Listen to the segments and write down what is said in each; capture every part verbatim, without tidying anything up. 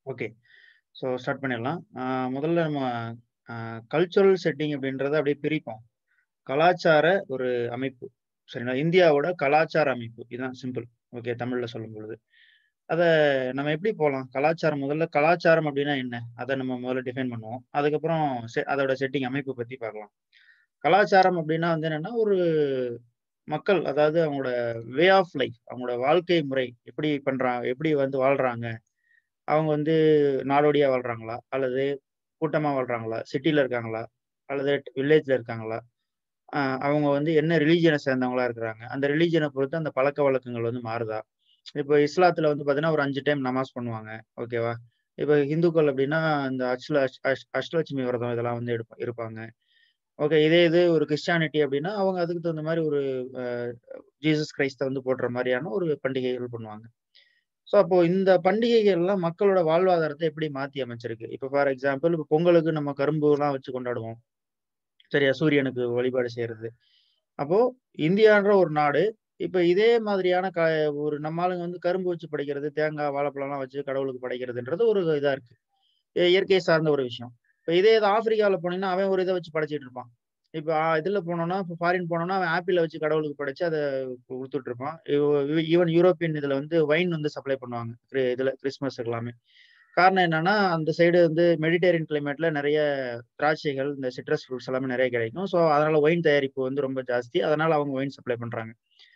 Okay. So start பண்ணிடலாம். ஆ முதல்ல நம்ம அ கல்ச்சுரல் செட்டிங் அப்படின்றத அப்படியே பிரிப்போம். கலாச்சார ஒரு அமைப்பு. சரிங்களா? இந்தியாவோட கலாச்சார அமைப்பு. இதுதான் சிம்பிள். ஓகே. தமிழ்ல சொல்லும்பொழுது. அத நம்ம எப்படி போலாம்? கலாச்சாரம் முதல்ல கலாச்சாரம் அப்படின்னா என்ன? அத நம்ம முதல்ல டிஃபைன் பண்ணுவோம். அதுக்கப்புறம் செ அதோட செட்டிங் அமைப்பு பத்தி பார்க்கலாம். கலாச்சாரம் அப்படின்னா வந்து என்னன்னா, ஒரு மக்கள் அதாவது அவங்களோட வே ஆஃப் லைஃப் அவங்களோட வாழ்க்கை முறை எப்படி பண்றாங்க? எப்படி வந்து வாழ்றாங்க? அவங்க வந்து நாடோடியா வாழ்றாங்களா? அல்லது கூட்டமா வாழ்றாங்களா? சிட்டில இருக்காங்களா? அல்லது வில்லேஜ்ல இருக்காங்களா? அ அவங்க வந்து என்ன ரிலிஜியன சேர்ந்தவங்களா இருக்கிறாங்க? அந்த ரிலிஜியன பொறுத்து அந்த பழக்கவழக்கங்கள் வந்து மாறுதா? இப்போ இஸ்லாத்துல வந்து பார்த்தீங்கன்னா, ஒரு ஐந்து டைம் நமாஸ் பண்ணுவாங்க. ஓகேவா? இப்ப இந்துக்கள் அப்டின்னா, இந்த அஷ்ல அஷ் அஷ் அஷ்டலட்சுமி விரதம் இதெல்லாம் வந்து எடுப்பா இருப்பாங்க. ஓகே. இதே இது ஒரு கிறிஸ்டியானிட்டி அப்டின்னா, அவங்க அதுக்கு தகுந்த மாரி ஒரு அ ஜீசஸ் கிரைஸ்ட்ட வந்து போட்ற மாரியான ஒரு பண்டிகைகள் பண்ணுவாங்க. ஸோ, அப்போ இந்த பண்டிகைகள்லாம் மக்களோட வாழ்வாதாரத்த எப்படி மாத்தி அமைச்சிருக்கு? இப்ப ஃபார் எக்ஸாம்பிள் இப்ப பொங்கலுக்கு நம்ம கரும்புலாம் வச்சு கொண்டாடுவோம். சரியா? சூரியனுக்கு வழிபாடு செய்றது. அப்போ இந்தியான்ற ஒரு நாடு, இப்ப இதே மாதிரியான க ஒரு நம்ம ஆளுங்க வந்து கரும்பு வச்சு படைக்கிறது, தேங்காய், வாழைப்பழம்லாம் வச்சு கடவுளுக்கு படைக்கிறதுன்றது ஒரு இதா இருக்கு. இ இயற்கை சார்ந்த ஒரு விஷயம். இப்ப இதே இது ஆப்பிரிக்கால போனீங்கன்னா, அவன் ஒரு இத வச்சு படைச்சுட்டு இருப்பான். இப்ப அ இதுல போனோம்னா, இப்ப ஃபாரின் போனோம்னா, அவன் ஆப்பிள வச்சு கடவுளுக்கு படைச்சு அத குடுத்துட்டு இருப்பான். இவ் ஈவன் யூரோப்பியன் இதுல வந்து வைன் வந்து சப்ளை பண்ணுவாங்க. கிரி இதுல கிறிஸ்துமஸ்க்கு எல்லாமே. காரணம் என்னன்னா, அந்த சைடு வந்து மெடிட்டரேனியன் கிளைமேட்ல நெறைய திராட்சைகள், இந்த சிட்ரஸ் ஃப்ரூட்ஸ் எல்லாமே நெறைய கிடைக்கும். ஸோ, அதனால ஒயின் தயாரிப்பு வந்து ரொம்ப ஜாஸ்தி. அதனால அவங்க ஒயின் சப்ளை பண்றாங்க.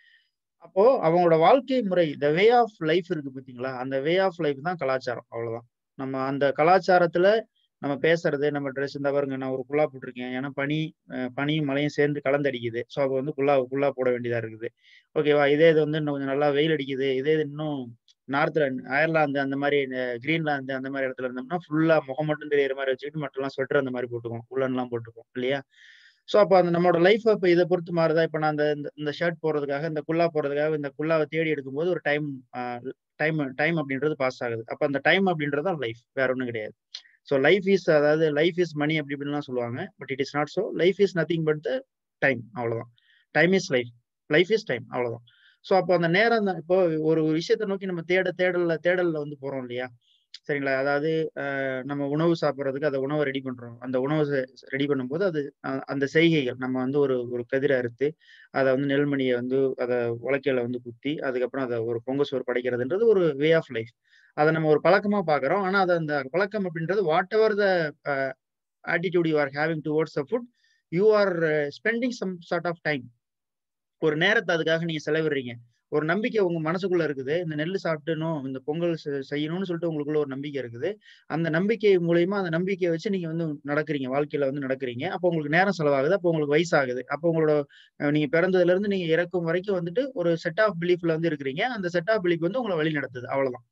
அப்போ அவங்களோட வாழ்க்கை முறை, த வே ஆஃப் லைஃப் இருக்கு பார்த்தீங்களா? அந்த வே ஆஃப் லைஃப் தான் கலாச்சாரம். அவ்வளோதான். நம்ம அந்த கலாச்சாரத்துல நம்ம பேசுறது, நம்ம ட்ரெஸ் இந்த பாருங்க நான் ஒரு குல்லா போட்டிருக்கேன். ஏன்னா பனி அ பனியும் மழையும் சேர்ந்து கலந்தடிக்குது. ஸோ, அப்ப வந்து குல்லா குல்லா போட வேண்டியதா இருக்குது. ஓகேவா? இதே இது வந்து இன்னும் கொஞ்சம் நல்லா வெயில் அடிக்குது. இதே இது இன்னும் நார்த்ல அயர்லாந்து அந்த மாரி அ கிரீன்லாந்து அந்த மாரி இடத்துல இருந்தோம்னா, ஃபுல்லா முகம் மட்டும் தெரியிற மாரி வச்சுக்கிட்டு மற்றலாம் ஸ்வெட்டர் அந்த மாரி போட்டுக்குவோம். உல்லன்லாம் போட்டுப்போம். இல்லையா? ஸோ, அப்ப அந்த நம்மோட லைஃப் இப்ப இத பொறுத்து மாறுதா? இப்ப நான் அந்த இந்த இந்த ஷர்ட் போடுறதுக்காக, இந்த குல்லா போடுறதுக்காக இந்த குல்லாவ தேடி எடுக்கும்போது ஒரு டைம் அ டைம் டைம் அப்படின்றது பாஸ் ஆகுது. அப்ப அந்த டைம் அப்படின்றது தான் லைஃப். வேற ஒண்ணும் கிடையாது. ஸோ லைஃப் இஸ் அதாவது லைஃப் இஸ் மணி அப்படி இப்படின்லாம் சொல்லுவாங்க. But it is not so. Life is nothing but the time அவ்வளோதான். Time is life. Life is time அவ்வளோதான். ஸோ அப்போ அந்த நேரம் தான் இப்போ ஒரு விஷயத்த நோக்கி நம்ம தேட தேடல்ல தேடல்ல வந்து போறோம் இல்லையா? சரிங்களா? அதாவது அ நம்ம உணவு சாப்பிடுறதுக்கு அந்த உணவ ரெடி பண்றோம். அந்த உணவ செ ரெடி பண்ணும்போது அது அ அந்த செய்கைகள் நம்ம வந்து ஒரு ஒரு கதிர அறுத்து, அத வந்து நெல்மணிய வந்து அத உலக்கையில வந்து குத்தி, அதுக்கப்புறம் அத ஒரு பொங்க சோறு படைக்கிறதுன்றது ஒரு வே ஆஃப் லைஃப். அத நம்ம ஒரு பழக்கமா பார்க்குறோம். ஆனா, அது அந்த பழக்கம் அப்படின்றது whatever the uh attitude you are having towards the food, you are spending some sort of time. ஒரு நேரத்த அதுக்காக நீங்க செலவிடுறீங்க. ஒரு நம்பிக்கை உங்க மனசுக்குள்ள இருக்குது. இந்த நெல்லு சாப்பிடணும், இந்த பொங்கல் செ செய்யணும்னு சொல்லிட்டு உங்களுக்குள்ள ஒரு நம்பிக்கை இருக்குது. அந்த நம்பிக்கை மூலியமா அந்த நம்பிக்கைய வச்சு நீங்க வந்து நடக்கிறீங்க. வாழ்க்கையில வந்து நடக்கிறீங்க. அப்போ உங்களுக்கு நேரம் செலவாகுது. அப்போ உங்களுக்கு வயசாகுது. அப்போ உங்களோட அ நீங்க பிறந்ததிலிருந்து நீங்க இறக்கும் வரைக்கும் வந்துட்டு ஒரு செட் ஆஃப் பிலீஃப்ல வந்து இருக்கிறீங்க. அந்த செட் ஆஃப் பிலீஃப் வந்து உங்கள வழி நடத்துது. அவ்வளதான்.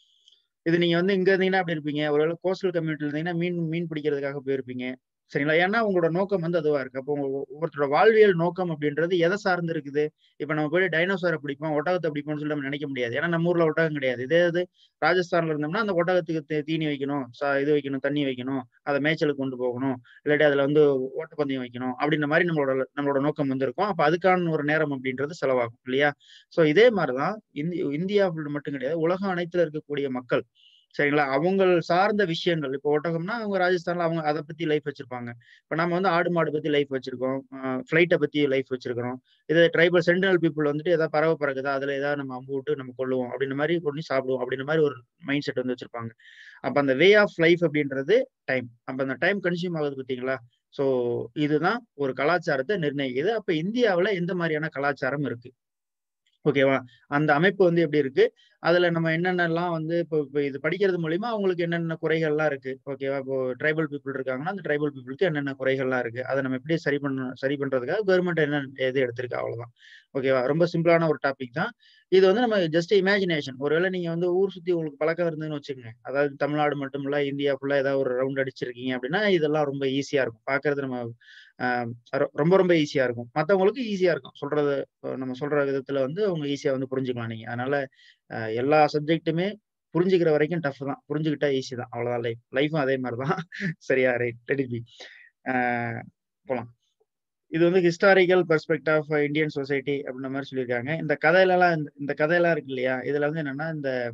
இது நீங்க வந்து இங்க இருந்தீங்கன்னா எப்படி இருப்பீங்க? ஒருவேள கோஸ்டல் கம்யூனிட்டில இருந்தீங்கன்னா, மீன் மீன் பிடிக்கிறதுக்காக போயிருப்பீங்க. சரிங்களா? ஏன்னா உங்களோட நோக்கம் வந்து அதுவா இருக்கு. அப்போ உங்க ஒவ்வொருத்தரோட வாழ்வியல் நோக்கம் அப்படின்றது எத சார்ந்து இருக்குது? இப்ப நம்ம போய் டைனோசர பிடிப்போம், ஒட்டகத்த பிடிப்போம்னு சொல்லி நம்ம நினைக்க முடியாது. ஏன்னா நம்ம ஊர்ல ஒட்டகம் கிடையாது. இதே இது ராஜஸ்தான்ல இருந்தோம்னா, அந்த ஒட்டகத்துக்கு தீ தீனி வைக்கணும், ச இது வைக்கணும், தண்ணி வைக்கணும், அத மேய்ச்சலுக்கு கொண்டு போகணும். இல்லாட்டி அதுல வந்து ஓட்டப்பந்தயம் வைக்கணும். அப்படின்ற மாரி நம்மளோட நம்மளோட நோக்கம் வந்து இருக்கும். அப்ப அதுக்கான ஒரு நேரம் அப்படின்றது செலவாகும் இல்லையா? ஸோ இதே மாரி தான் இந்தி இந்தியாவுல மட்டும் கிடையாது. உலகம் அனைத்துல இருக்கக்கூடிய மக்கள் சரிங்களா? அவங்கள் சார்ந்த விஷயங்கள். இப்போ ஒட்டகம்னா, அவங்க ராஜஸ்தான்ல அவங்க அத பத்தி லைஃப் வச்சிருப்பாங்க. இப்ப நம்ம வந்து ஆடு, மாடு பத்தி லைஃப் வச்சிருக்கோம். அ ஃப்ளைட்ட பத்தி லைஃப் வச்சிருக்கிறோம். இதே ட்ரைபல் சென்டினல் பீப்பிள் வந்துட்டு ஏதாவது பறவை பறக்குதா, அதுல ஏதாவது நம்ம அம்பு விட்டு நம்ம கொல்லுவோம். அப்படின்ற மாரி கொன்னு சாப்பிடுவோம். அப்படின்ற மாரி ஒரு மைண்ட் செட் வந்து வச்சிருப்பாங்க. அப்ப அந்த வே ஆஃப் லைஃப் அப்படின்றது டைம். அப்ப அந்த டைம் கன்சியூம் ஆகுது பார்த்தீங்களா? ஸோ இதுதான் ஒரு கலாச்சாரத்த நிர்ணயிக்குது. அப்ப இந்தியாவுல எந்த மாரியான கலாச்சாரம் இருக்கு? ஓகேவா? அந்த அமைப்பு வந்து எப்படி இருக்கு? அதுல நம்ம என்னென்னலாம் வந்து இப்போ இப்ப இது படிக்கிறது மூலியமா அவங்களுக்கு என்னென்ன குறைகள்லாம் இருக்கு. ஓகேவா? இப்போ ட்ரைபல் பீப்பிள் இருக்காங்கன்னா, அந்த ட்ரைபல் பீப்பிள்க்கு என்னென்ன குறைகள்லாம் இருக்கு. அத நம்ம எப்படி சரி பண்ண சரி பண்றதுக்காக கவர்மெண்ட் என்ன எது எடுத்திருக்கு அவ்வளோதான். ஓகேவா? ரொம்ப சிம்பிளான ஒரு டாபிக் தான். இது வந்து நம்ம ஜஸ்ட் இமேஜினேஷன். ஒருவேள நீங்க வந்து ஊர் சுத்தி உங்களுக்கு பழக்கம் இருந்ததுன்னு வச்சுக்கங்க. அதாவது தமிழ்நாடு மட்டும் இல்ல, இந்தியா ஃபுல்லா ஏதாவது ஒரு ரவுண்ட் அடிச்சிருக்கீங்க அப்படின்னா, இதெல்லாம் ரொம்ப ஈஸியா இருக்கும். பார்க்கறது நம்ம அ ரொ ரொம்ப ரொம்ப ஈஸியா இருக்கும். மத்தவங்களுக்கு ஈஸியா இருக்கும். சொல்றது அ நம்ம சொல்ற விதத்துல வந்து அவங்க ஈஸியா வந்து புரிஞ்சுக்கலாம் நீங்க. அதனால அ எல்லா சப்ஜெக்ட்டுமே புரிஞ்சுக்கிற வரைக்கும் டஃப் தான். புரிஞ்சுக்கிட்டா ஈஸி தான். அவ்வளோதான் லைஃப். லைஃப்பும் அதே மாரி தான். சரியா? ரைட். Let it be. ஆ போலாம். இது வந்து historical perspective of Indian society அப்படின்ற மாரி சொல்லியிருக்காங்க. இந்த கதையிலலாம் இந்த இந்த கதையெல்லாம் இருக்கு இல்லையா? இதுல வந்து என்னன்னா, இந்த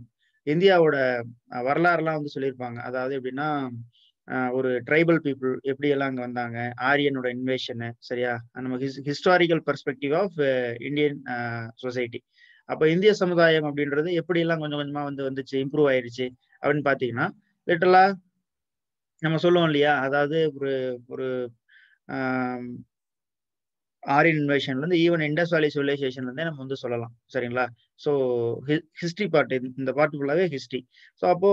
இந்தியாவோட வரலாறுலாம் வந்து சொல்லியிருப்பாங்க. அதாவது எப்படின்னா, ஒரு ட்ரைபல் பீப்புள் எப்படி எல்லாம் அங்க வந்தாங்க, ஆரியனோட இன்வேஷனு சரியா? நம்ம his historical perspective of Indian society. அப்ப இந்திய சமுதாயம் அப்படின்றது எப்படி எல்லாம் கொஞ்சம் கொஞ்சமா வந்து வந்துச்சு, இம்ப்ரூவ் ஆயிருச்சு அப்படின்னு பார்த்தீங்கன்னா, லிட்டரலா நம்ம சொல்லுவோம் இல்லையா? அதாவது ஒரு ஒரு ஆ ஆரியன் இன்வேஷன்லேருந்து ஈவன் இண்டஸ் வேலி சிவிலைசேஷன்லேருந்தே நம்ம வந்து சொல்லலாம். சரிங்களா? ஸோ ஹி ஹிஸ்டரி பார்ட் இந்த பார்ட் ஃபுல்லாவே ஹிஸ்டரி. ஸோ அப்போ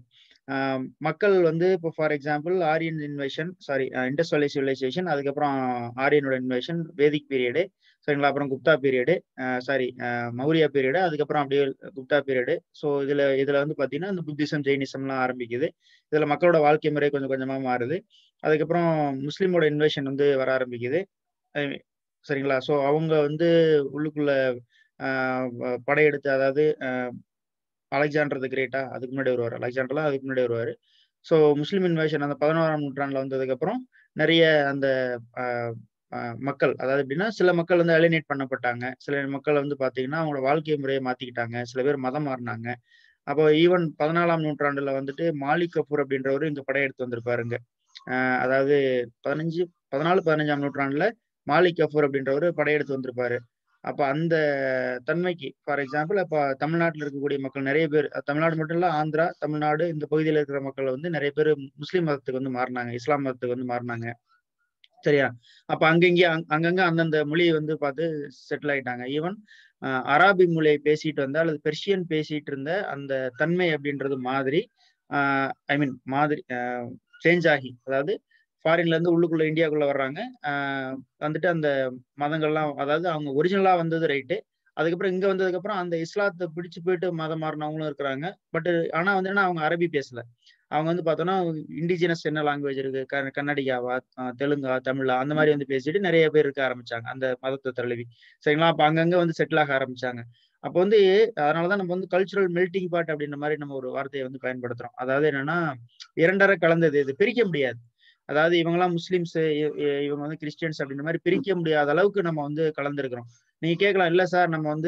அ மக்கள் வந்து இப்போ for example Aryan invasion sorry Indus valley civilisation அதுக்கப்புறம் ஆரியனோட இன்வேஷன் வேதிக் பீரியடு சரிங்களா? அப்புறம் குப்தா பீரியடு அ சாரி அ மௌரியா பீரியடு அதுக்கப்புறம் அப்படியே குப்தா பீரியடு. ஸோ இதுல இதுல வந்து பார்த்தீங்கன்னா, இந்த புத்திசம், ஜெயினிசம்லாம் ஆரம்பிக்குது. இதுல மக்களோட வாழ்க்கை முறை கொஞ்சம் கொஞ்சமா மாறுது. அதுக்கப்புறம் முஸ்லீமோட இன்வேஷன் வந்து வர ஆரம்பிக்குது. ஐ சரிங்களா? ஸோ அவங்க வந்து உள்ளுக்குள்ள அ வ படையெடுத்து அதாவது அ அலெக்சாண்டர் தி கிரேட்டா? அதுக்கு முன்னாடி வருவாரு. அலெக்சாண்டர்லாம் அதுக்கு முன்னாடி வருவாரு. ஸோ முஸ்லீம் இன்வேஷன் அந்த பதினொன்றாம் நூற்றாண்டுல வந்ததுக்கப்புறம், நெறைய அந்த அ அ மக்கள் அதாவது எப்படின்னா, சில மக்கள் வந்து அலியனேட் பண்ணப்பட்டாங்க. சில மக்கள் வந்து பார்த்தீங்கன்னா, அவங்களோட வாழ்க்கை முறைய மாத்திக்கிட்டாங்க. சில பேர் மதம் மாறுனாங்க. அப்போ ஈவன் பதினான்காம் நூற்றாண்டுல வந்துட்டு மாலிக் கஃபூர் அப்படின்றவரு இங்க படையெடுத்து வந்திருப்பாருங்க. அ அதாவது பதினைந்து பதினான்கு, பதினைந்தாம் நூற்றாண்டுல மாலிக் கஃபூர் அப்படின்றவரு படையெடுத்து வந்திருப்பாரு. அப்ப அந்த தன்மைக்கு ஃபார் எக்ஸாம்பிள் அப்ப தமிழ்நாட்டுல இருக்கக்கூடிய மக்கள் நெறைய பேர் தமிழ்நாடு மட்டும் இல்ல, ஆந்திரா, தமிழ்நாடு இந்த பகுதியில இருக்கிற மக்கள் வந்து நெறைய பேரு முஸ்லீம் மதத்துக்கு வந்து மாறுனாங்க. இஸ்லாம் மதத்துக்கு வந்து மாறுனாங்க. சரியா? அப்ப அங்கங்கே அங் அங்கங்க அந்தந்த மொழிய வந்து பார்த்து செட்டில் ஆயிட்டாங்க. ஈவன் அ அராபி மொழியை பேசிட்டு வந்த அல்லது பெர்ஷியன் பேசிட்டு இருந்த அந்த தன்மை அப்படின்றது மாதிரி, அ ஐ மீன் மாதிரி அ சேஞ்ச் ஆகி, அதாவது ஃபாரின்ல இருந்து உள்ளுக்குள்ள இந்தியாக்குள்ள வர்றாங்க. அ வந்துட்டு அந்த மதங்கள்லாம் அதாவது அவங்க ஒரிஜினலா வந்தது ரைட்டு. அதுக்கப்புறம் இங்க வந்ததுக்கப்புறம் அந்த இஸ்லாத்த பிடிச்சு போயிட்டு மதம் மாறுனவங்களும் இருக்கிறாங்க. பட் ஆனா வந்து என்னன்னா அவங்க அரபி பேசல. அவங்க வந்து பார்த்தோம்னா, இண்டிஜினஸ் என்ன லாங்குவேஜ் இருக்கு? க கன்னடிகாவா, அ தெலுங்கா, தமிழா அந்த மாரி வந்து பேசிட்டு நெறைய பேர் இருக்க ஆரம்பிச்சாங்க. அந்த மதத்த தழுவி. சரிங்களா? அப்ப அங்கங்க வந்து செட்டில் ஆக ஆரம்பிச்சாங்க. அப்ப வந்து அதனால தான் நம்ம வந்து கல்ச்சுரல் மெல்டிங் பாட் அப்படின்ற மாரி நம்ம ஒரு வார்த்தைய வந்து பயன்படுத்துறோம். அதாவது என்னன்னா, இரண்டற கலந்தது இது. பிரிக்க முடியாது. அதாவது இவங்கலாம் முஸ்லிம்ஸ் இ இ இவங்க வந்து கிறிஸ்டியன்ஸ் அப்படின்ற மாரி பிரிக்க முடியாத அளவுக்கு நம்ம வந்து கலந்திருக்கிறோம். நீங்க கேட்கலாம், இல்ல சார் நம்ம வந்து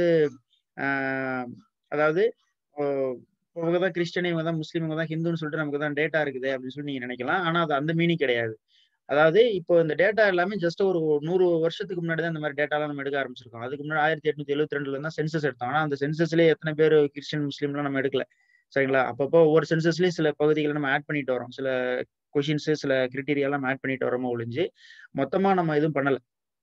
ஆ அதாவது ஓ இவங்க தான் கிறிஸ்டியன், இவங்க தான் முஸ்லீம், இவங்க தான் ஹிந்துன்னு சொல்லிட்டு நமக்கு தான் டேட்டா இருக்குதே அப்படின்னு சொல்லி நீங்க நினைக்கலாம். ஆனா அது அந்த மீனிங் கிடையாது. அதாவது இப்போ இந்த டேட்டா எல்லாமே ஜஸ்ட் ஒரு நூறு வருஷத்துக்கு முன்னாடி தான் இந்த மாரி டேட்டாலாம் நம்ம எடுக்க ஆரம்பிச்சிருக்கோம். அதுக்கு முன்னாடி ஆயிரத்து எண்ணூற்று எழுபத்தி இரண்டுல தான் சென்சஸ் எடுத்தோம். ஆனா அந்த சென்சஸ்லயே எத்தன பேரு கிறிஸ்டியன், முஸ்லீம்லாம் நம்ம எடுக்கல. சரிங்களா? அப்பப்போ ஒவ்வொரு சென்சஸ்லயும் சில பகுதிகள நம்ம ஆட் பண்ணிட்டு வரோம். சில கொஸ்டின்ஸ், சில கிரைட்டீரியாலாம் நம்ம ஆட் பண்ணிட்டு வரோமோ ஒழிஞ்சு, மொத்தமா நம்ம எதுவும் பண்ணல.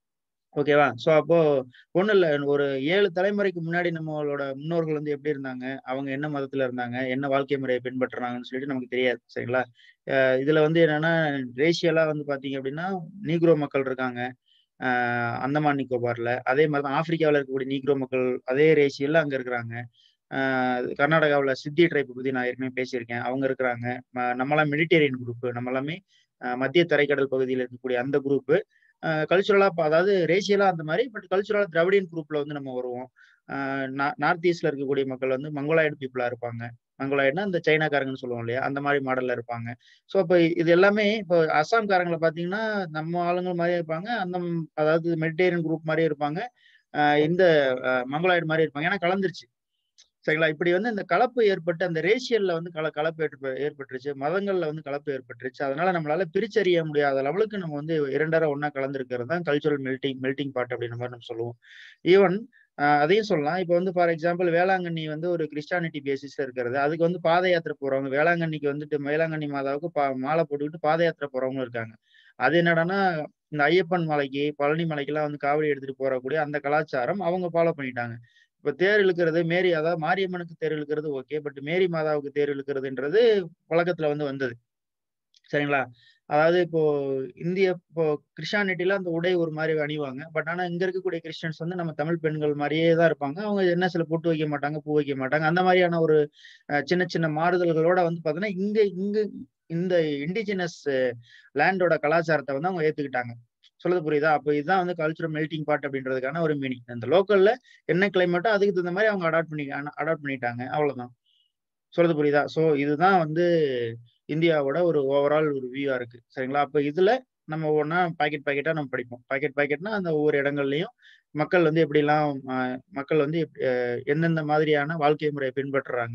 ஓகேவா? ஸோ அப்போ ஒண்ணும் இல்ல. ஒரு ஏழு தலைமுறைக்கு முன்னாடி நம்மளோட முன்னோர்கள் வந்து எப்படி இருந்தாங்க? அவங்க என்ன மதத்துல இருந்தாங்க? என்ன வாழ்க்கை முறைய பின்பற்றுறாங்கன்னு சொல்லிட்டு நமக்கு தெரியாது. சரிங்களா? அ இதுல வந்து என்னன்னா, ரேஷியலா வந்து பார்த்தீங்க அப்படின்னா, நீக்ரோ மக்கள் இருக்காங்க. அ அந்தமான் நிக்கோபார்ல. அதே மாரி தான் ஆப்பிரிக்காவுல இருக்கக்கூடிய நீக்ரோ மக்கள் அதே ரேஷியல்ல அங்க இருக்கிறாங்க. அ கர்நாடகாவுல சித்தி ட்ரைப் பத்தி நான் ஏற்கனவே பேசியிருக்கேன். அவங்க இருக்கிறாங்க. ம நம்மலாம் மெடிட்டரேனியன் குரூப். நம்ம எல்லாமே அ மத்திய தரைக்கடல் பகுதியில இருக்கக்கூடிய அந்த குரூப். அ கல்ச்சுரலா இப்ப அதாவது ரேஷியலா அந்த மாரி, பட் கல்ச்சுரலா திராவிடியன் குரூப்ல வந்து நம்ம வருவோம். அ நா நார்த் ஈஸ்ட்ல இருக்கக்கூடிய மக்கள் வந்து மங்கோலாய்டு பீப்பிளா இருப்பாங்க. மங்கோலாய்டுனா இந்த சைனாக்காரங்கன்னு சொல்லுவோம் இல்லையா? அந்த மாரி மாடல்ல இருப்பாங்க. ஸோ, அப்ப இது எல்லாமே இப்போ அஸ்ஸாம்காரங்கள பார்த்தீங்கன்னா, நம்ம ஆளுங்க மாரியே இருப்பாங்க. அந்த ம் அதாவது மெடிட்டரேனியன் குரூப் மாரியே இருப்பாங்க. அ இந்த அ மங்கோலாய்டு மாரி இருப்பாங்க. ஏன்னா கலந்துருச்சு. சரிங்களா? இப்படி வந்து இந்த கலப்பு ஏற்பட்டு அந்த ரேஷியல்ல வந்து கல கலப்பு ஏற்ப ஏற்பட்டுருச்சு. மதங்கள்ல வந்து கலப்பு ஏற்பட்டுருச்சு. அதனால நம்மளால பிரிச்சறிய முடியாத லெவலுக்கு நம்ம வந்து இரண்டற ஒண்ணா கலந்திருக்கிறது தான் கல்ச்சுரல் மெல்டிங் மெல்டிங் பாட் அப்படின்ற மாரி நம்ம சொல்லுவோம். ஈவன் அ அதையும் சொல்லலாம். இப்ப வந்து ஃபார் எக்ஸாம்பிள் வேளாங்கண்ணி வந்து ஒரு கிறிஸ்டியானிட்டி பேசிஸ்ல இருக்கிறது. அதுக்கு வந்து பாத யாத்திரை போறவங்க வேளாங்கண்ணிக்கு வந்துட்டு வேளாங்கண்ணி மாதாவுக்கு பா மாலை போட்டுக்கிட்டு பாத யாத்திரை போறவங்களும் இருக்காங்க. அது என்னடான்னா, இந்த ஐயப்பன் மலைக்கு, பழனி மலைக்கெல்லாம் வந்து காவடி எடுத்துட்டு போறக்கூடிய அந்த கலாச்சாரம் அவங்க ஃபாலோ பண்ணிட்டாங்க. இப்ப தேர் இழுக்கிறது மேரி அதாவது மாரியம்மனுக்கு தேர் இழுக்கிறது ஓகே. பட் மேரி மாதாவுக்கு தேர் இழுக்கிறதுன்றது பழக்கத்துல வந்து வந்தது. சரிங்களா? அதாவது இப்போ இந்திய இப்போ கிறிஸ்டியானிட்டில அந்த உடை ஒரு மாரி அணிவாங்க. பட் ஆனா இங்க இருக்கக்கூடிய கிறிஸ்டியன்ஸ் வந்து நம்ம தமிழ் பெண்கள் மாரியே தான் இருப்பாங்க. அவங்க என்ன சில பொட்டு வைக்க மாட்டாங்க, பூ வைக்க மாட்டாங்க. அந்த மாரியான ஒரு அ சின்ன சின்ன மாறுதல்களோட வந்து பார்த்தீங்கன்னா, இங்க இங்க இந்த இண்டிஜினஸ் லேண்டோட கலாச்சாரத்த வந்து அவங்க ஏத்துக்கிட்டாங்க. சொல்றது புரியுதா? அப்ப இதுதான் வந்து கல்ச்சுரல் மெல்டிங் பாட் அப்படின்றதுக்கான ஒரு மீனிங். அந்த லோக்கல்ல என்ன கிளைமேட்டோ அதுக்கு தகுந்த மாரி அவங்க அடாப்ட் பண்ணி அடாப்ட் பண்ணிட்டாங்க. அவ்வளோதான். சொல்றது புரியுதா? ஸோ இதுதான் வந்து இந்தியாவோட ஒரு ஓவரால் ஒரு வியூவா இருக்கு. சரிங்களா? அப்ப இதுல நம்ம ஒவ்வொன்னா பாக்கெட் பாக்கெட்டா நம்ம படிப்போம். பாக்கெட் பாக்கெட்னா அந்த ஒவ்வொரு இடங்கள்லயும் மக்கள் வந்து எப்படிலாம் அ மக்கள் வந்து எப் அ எந்தெந்த மாதிரியான வாழ்க்கை முறைய பின்பற்றுறாங்க.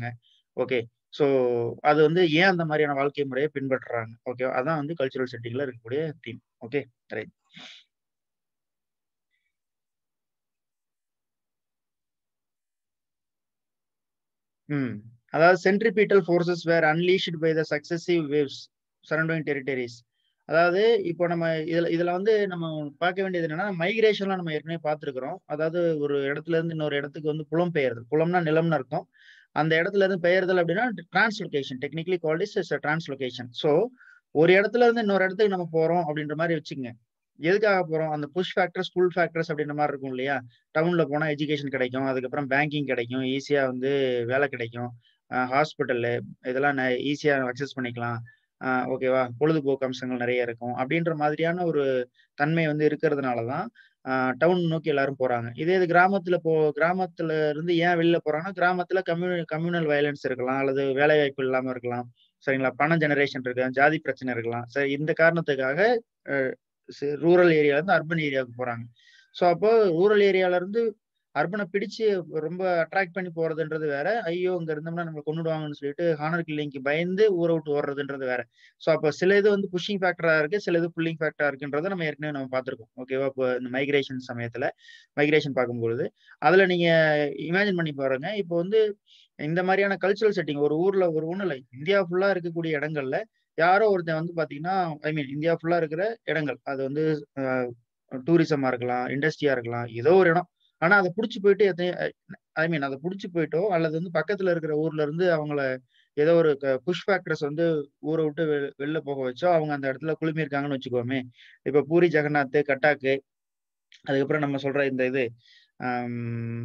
ஓகே. ஸோ அது வந்து ஏன் அந்த மாதிரியான வாழ்க்கை முறைய பின்பற்றுறாங்க. ஓகேவா? அதான் வந்து கல்ச்சுரல் செட்டிங்ல இருக்கக்கூடிய தீம். ஓகே. ரைட். ம். அதாவது centripetal forces were unleashed by the successive waves surrounding territories. அதாவது இப்போ நம்ம இதுல இதுல வந்து நம்ம பார்க்க வேண்டியது என்னன்னா, மைக்ரேஷன்லாம் நம்ம ஏற்கனவே பார்த்திருக்கிறோம். அதாவது ஒரு இடத்துல இருந்து இன்னொரு இடத்துக்கு வந்து புலம்பெயர்தல். புலம்னா நிலம்னு அர்த்தம். அந்த இடத்துல இருந்து பெயர்தல் அப்படின்னா translocation. Technically called is translocation. So ஒரு இடத்துல இருந்து இன்னொரு இடத்துக்கு நம்ம போறோம் அப்படின்ற மாரி வச்சுக்கங்க. எதுக்காக போறோம்? அந்த புஷ் ஃபேக்டர்ஸ், புல் ஃபேக்டர்ஸ் அப்படின்ற மாரி இருக்கும் இல்லையா? டவுன்ல போனா எஜுகேஷன் கிடைக்கும். அதுக்கப்புறம் பேங்கிங் கிடைக்கும். ஈஸியா வந்து வேலை கிடைக்கும். அ ஹாஸ்பிட்டலு இதெல்லாம் ந ஈஸியா அக்சஸ் பண்ணிக்கலாம். அ ஓகேவா? பொழுதுபோக்கு அம்சங்கள் நெறைய இருக்கும். அப்படின்ற மாதிரியான ஒரு தன்மை வந்து இருக்கிறதுனால தான், அ டவுன் நோக்கி எல்லாரும் போறாங்க. இதே இது கிராமத்துல போ கிராமத்துல இருந்து ஏன் வெளில போறாங்கன்னா, கிராமத்துல கம்யூ கம்யூனல் வயலன்ஸ் இருக்கலாம். அல்லது வேலைவாய்ப்பு இல்லாம இருக்கலாம். சரிங்களா? பணம் ஜெனரேஷன் இருக்கலாம். ஜாதி பிரச்சனை இருக்கலாம். சரி இந்த காரணத்துக்காக அ சி ரூரல் ஏரியால இருந்து அர்பன் ஏரியாவுக்கு போறாங்க. ஸோ அப்போ ரூரல் ஏரியால இருந்து அர்பன பிடிச்சு ரொம்ப அட்ராக்ட் பண்ணி போறதுன்றது வேற. ஐயோ! இங்க இருந்தோம்னா நம்மள கொன்னுடுவாங்கன்னு சொல்லிட்டு ஹானர் கில்லிங்க்கு பயந்து ஊர விட்டு ஓடுறதுன்றது வேற. ஸோ அப்ப சில இது வந்து புஷிங் ஃபேக்டரா இருக்கு. சில இது புல்லிங் ஃபேக்டரா இருக்குன்றத நம்ம ஏற்கனவே நம்ம பார்த்திருக்கோம். ஓகேவா? இப்போ இந்த மைக்ரேஷன் சமயத்துல மைக்ரேஷன் பார்க்கும்பொழுது, அதுல நீங்க இமேஜின் பண்ணி பாருங்க. இப்போ வந்து இந்த மாரியான கல்ச்சுரல் செட்டிங் ஒரு ஊர்ல ஒரு ஒண்ணும் இல்ல. இந்தியா ஃபுல்லா இருக்கக்கூடிய இடங்கள்ல யாரோ ஒருத்தன் வந்து பார்த்தீங்கன்னா, ஐ மீன் இந்தியா ஃபுல்லா இருக்கிற இடங்கள். அது வந்து அ டூரிசமா இருக்கலாம், இண்டஸ்ட்ரியா இருக்கலாம். ஏதோ ஒரு இடம். ஆனா அத புடிச்சு போயிட்டு எத ஐ மீன் அத புடிச்சு போயிட்டோ, அல்லது வந்து பக்கத்துல இருக்கிற ஊர்ல இருந்து அவங்கள ஏதோ ஒரு க புஷ் ஃபேக்டர்ஸ் வந்து ஊர விட்டு வெ வெளில போக வச்சோ, அவங்க அந்த இடத்துல குழுமியிருக்காங்கன்னு வச்சுக்குவோமே. இப்ப பூரி ஜெகன்னாத், கட்டாக்கு, அதுக்கப்புறம் நம்ம சொல்ற இந்த இது அம்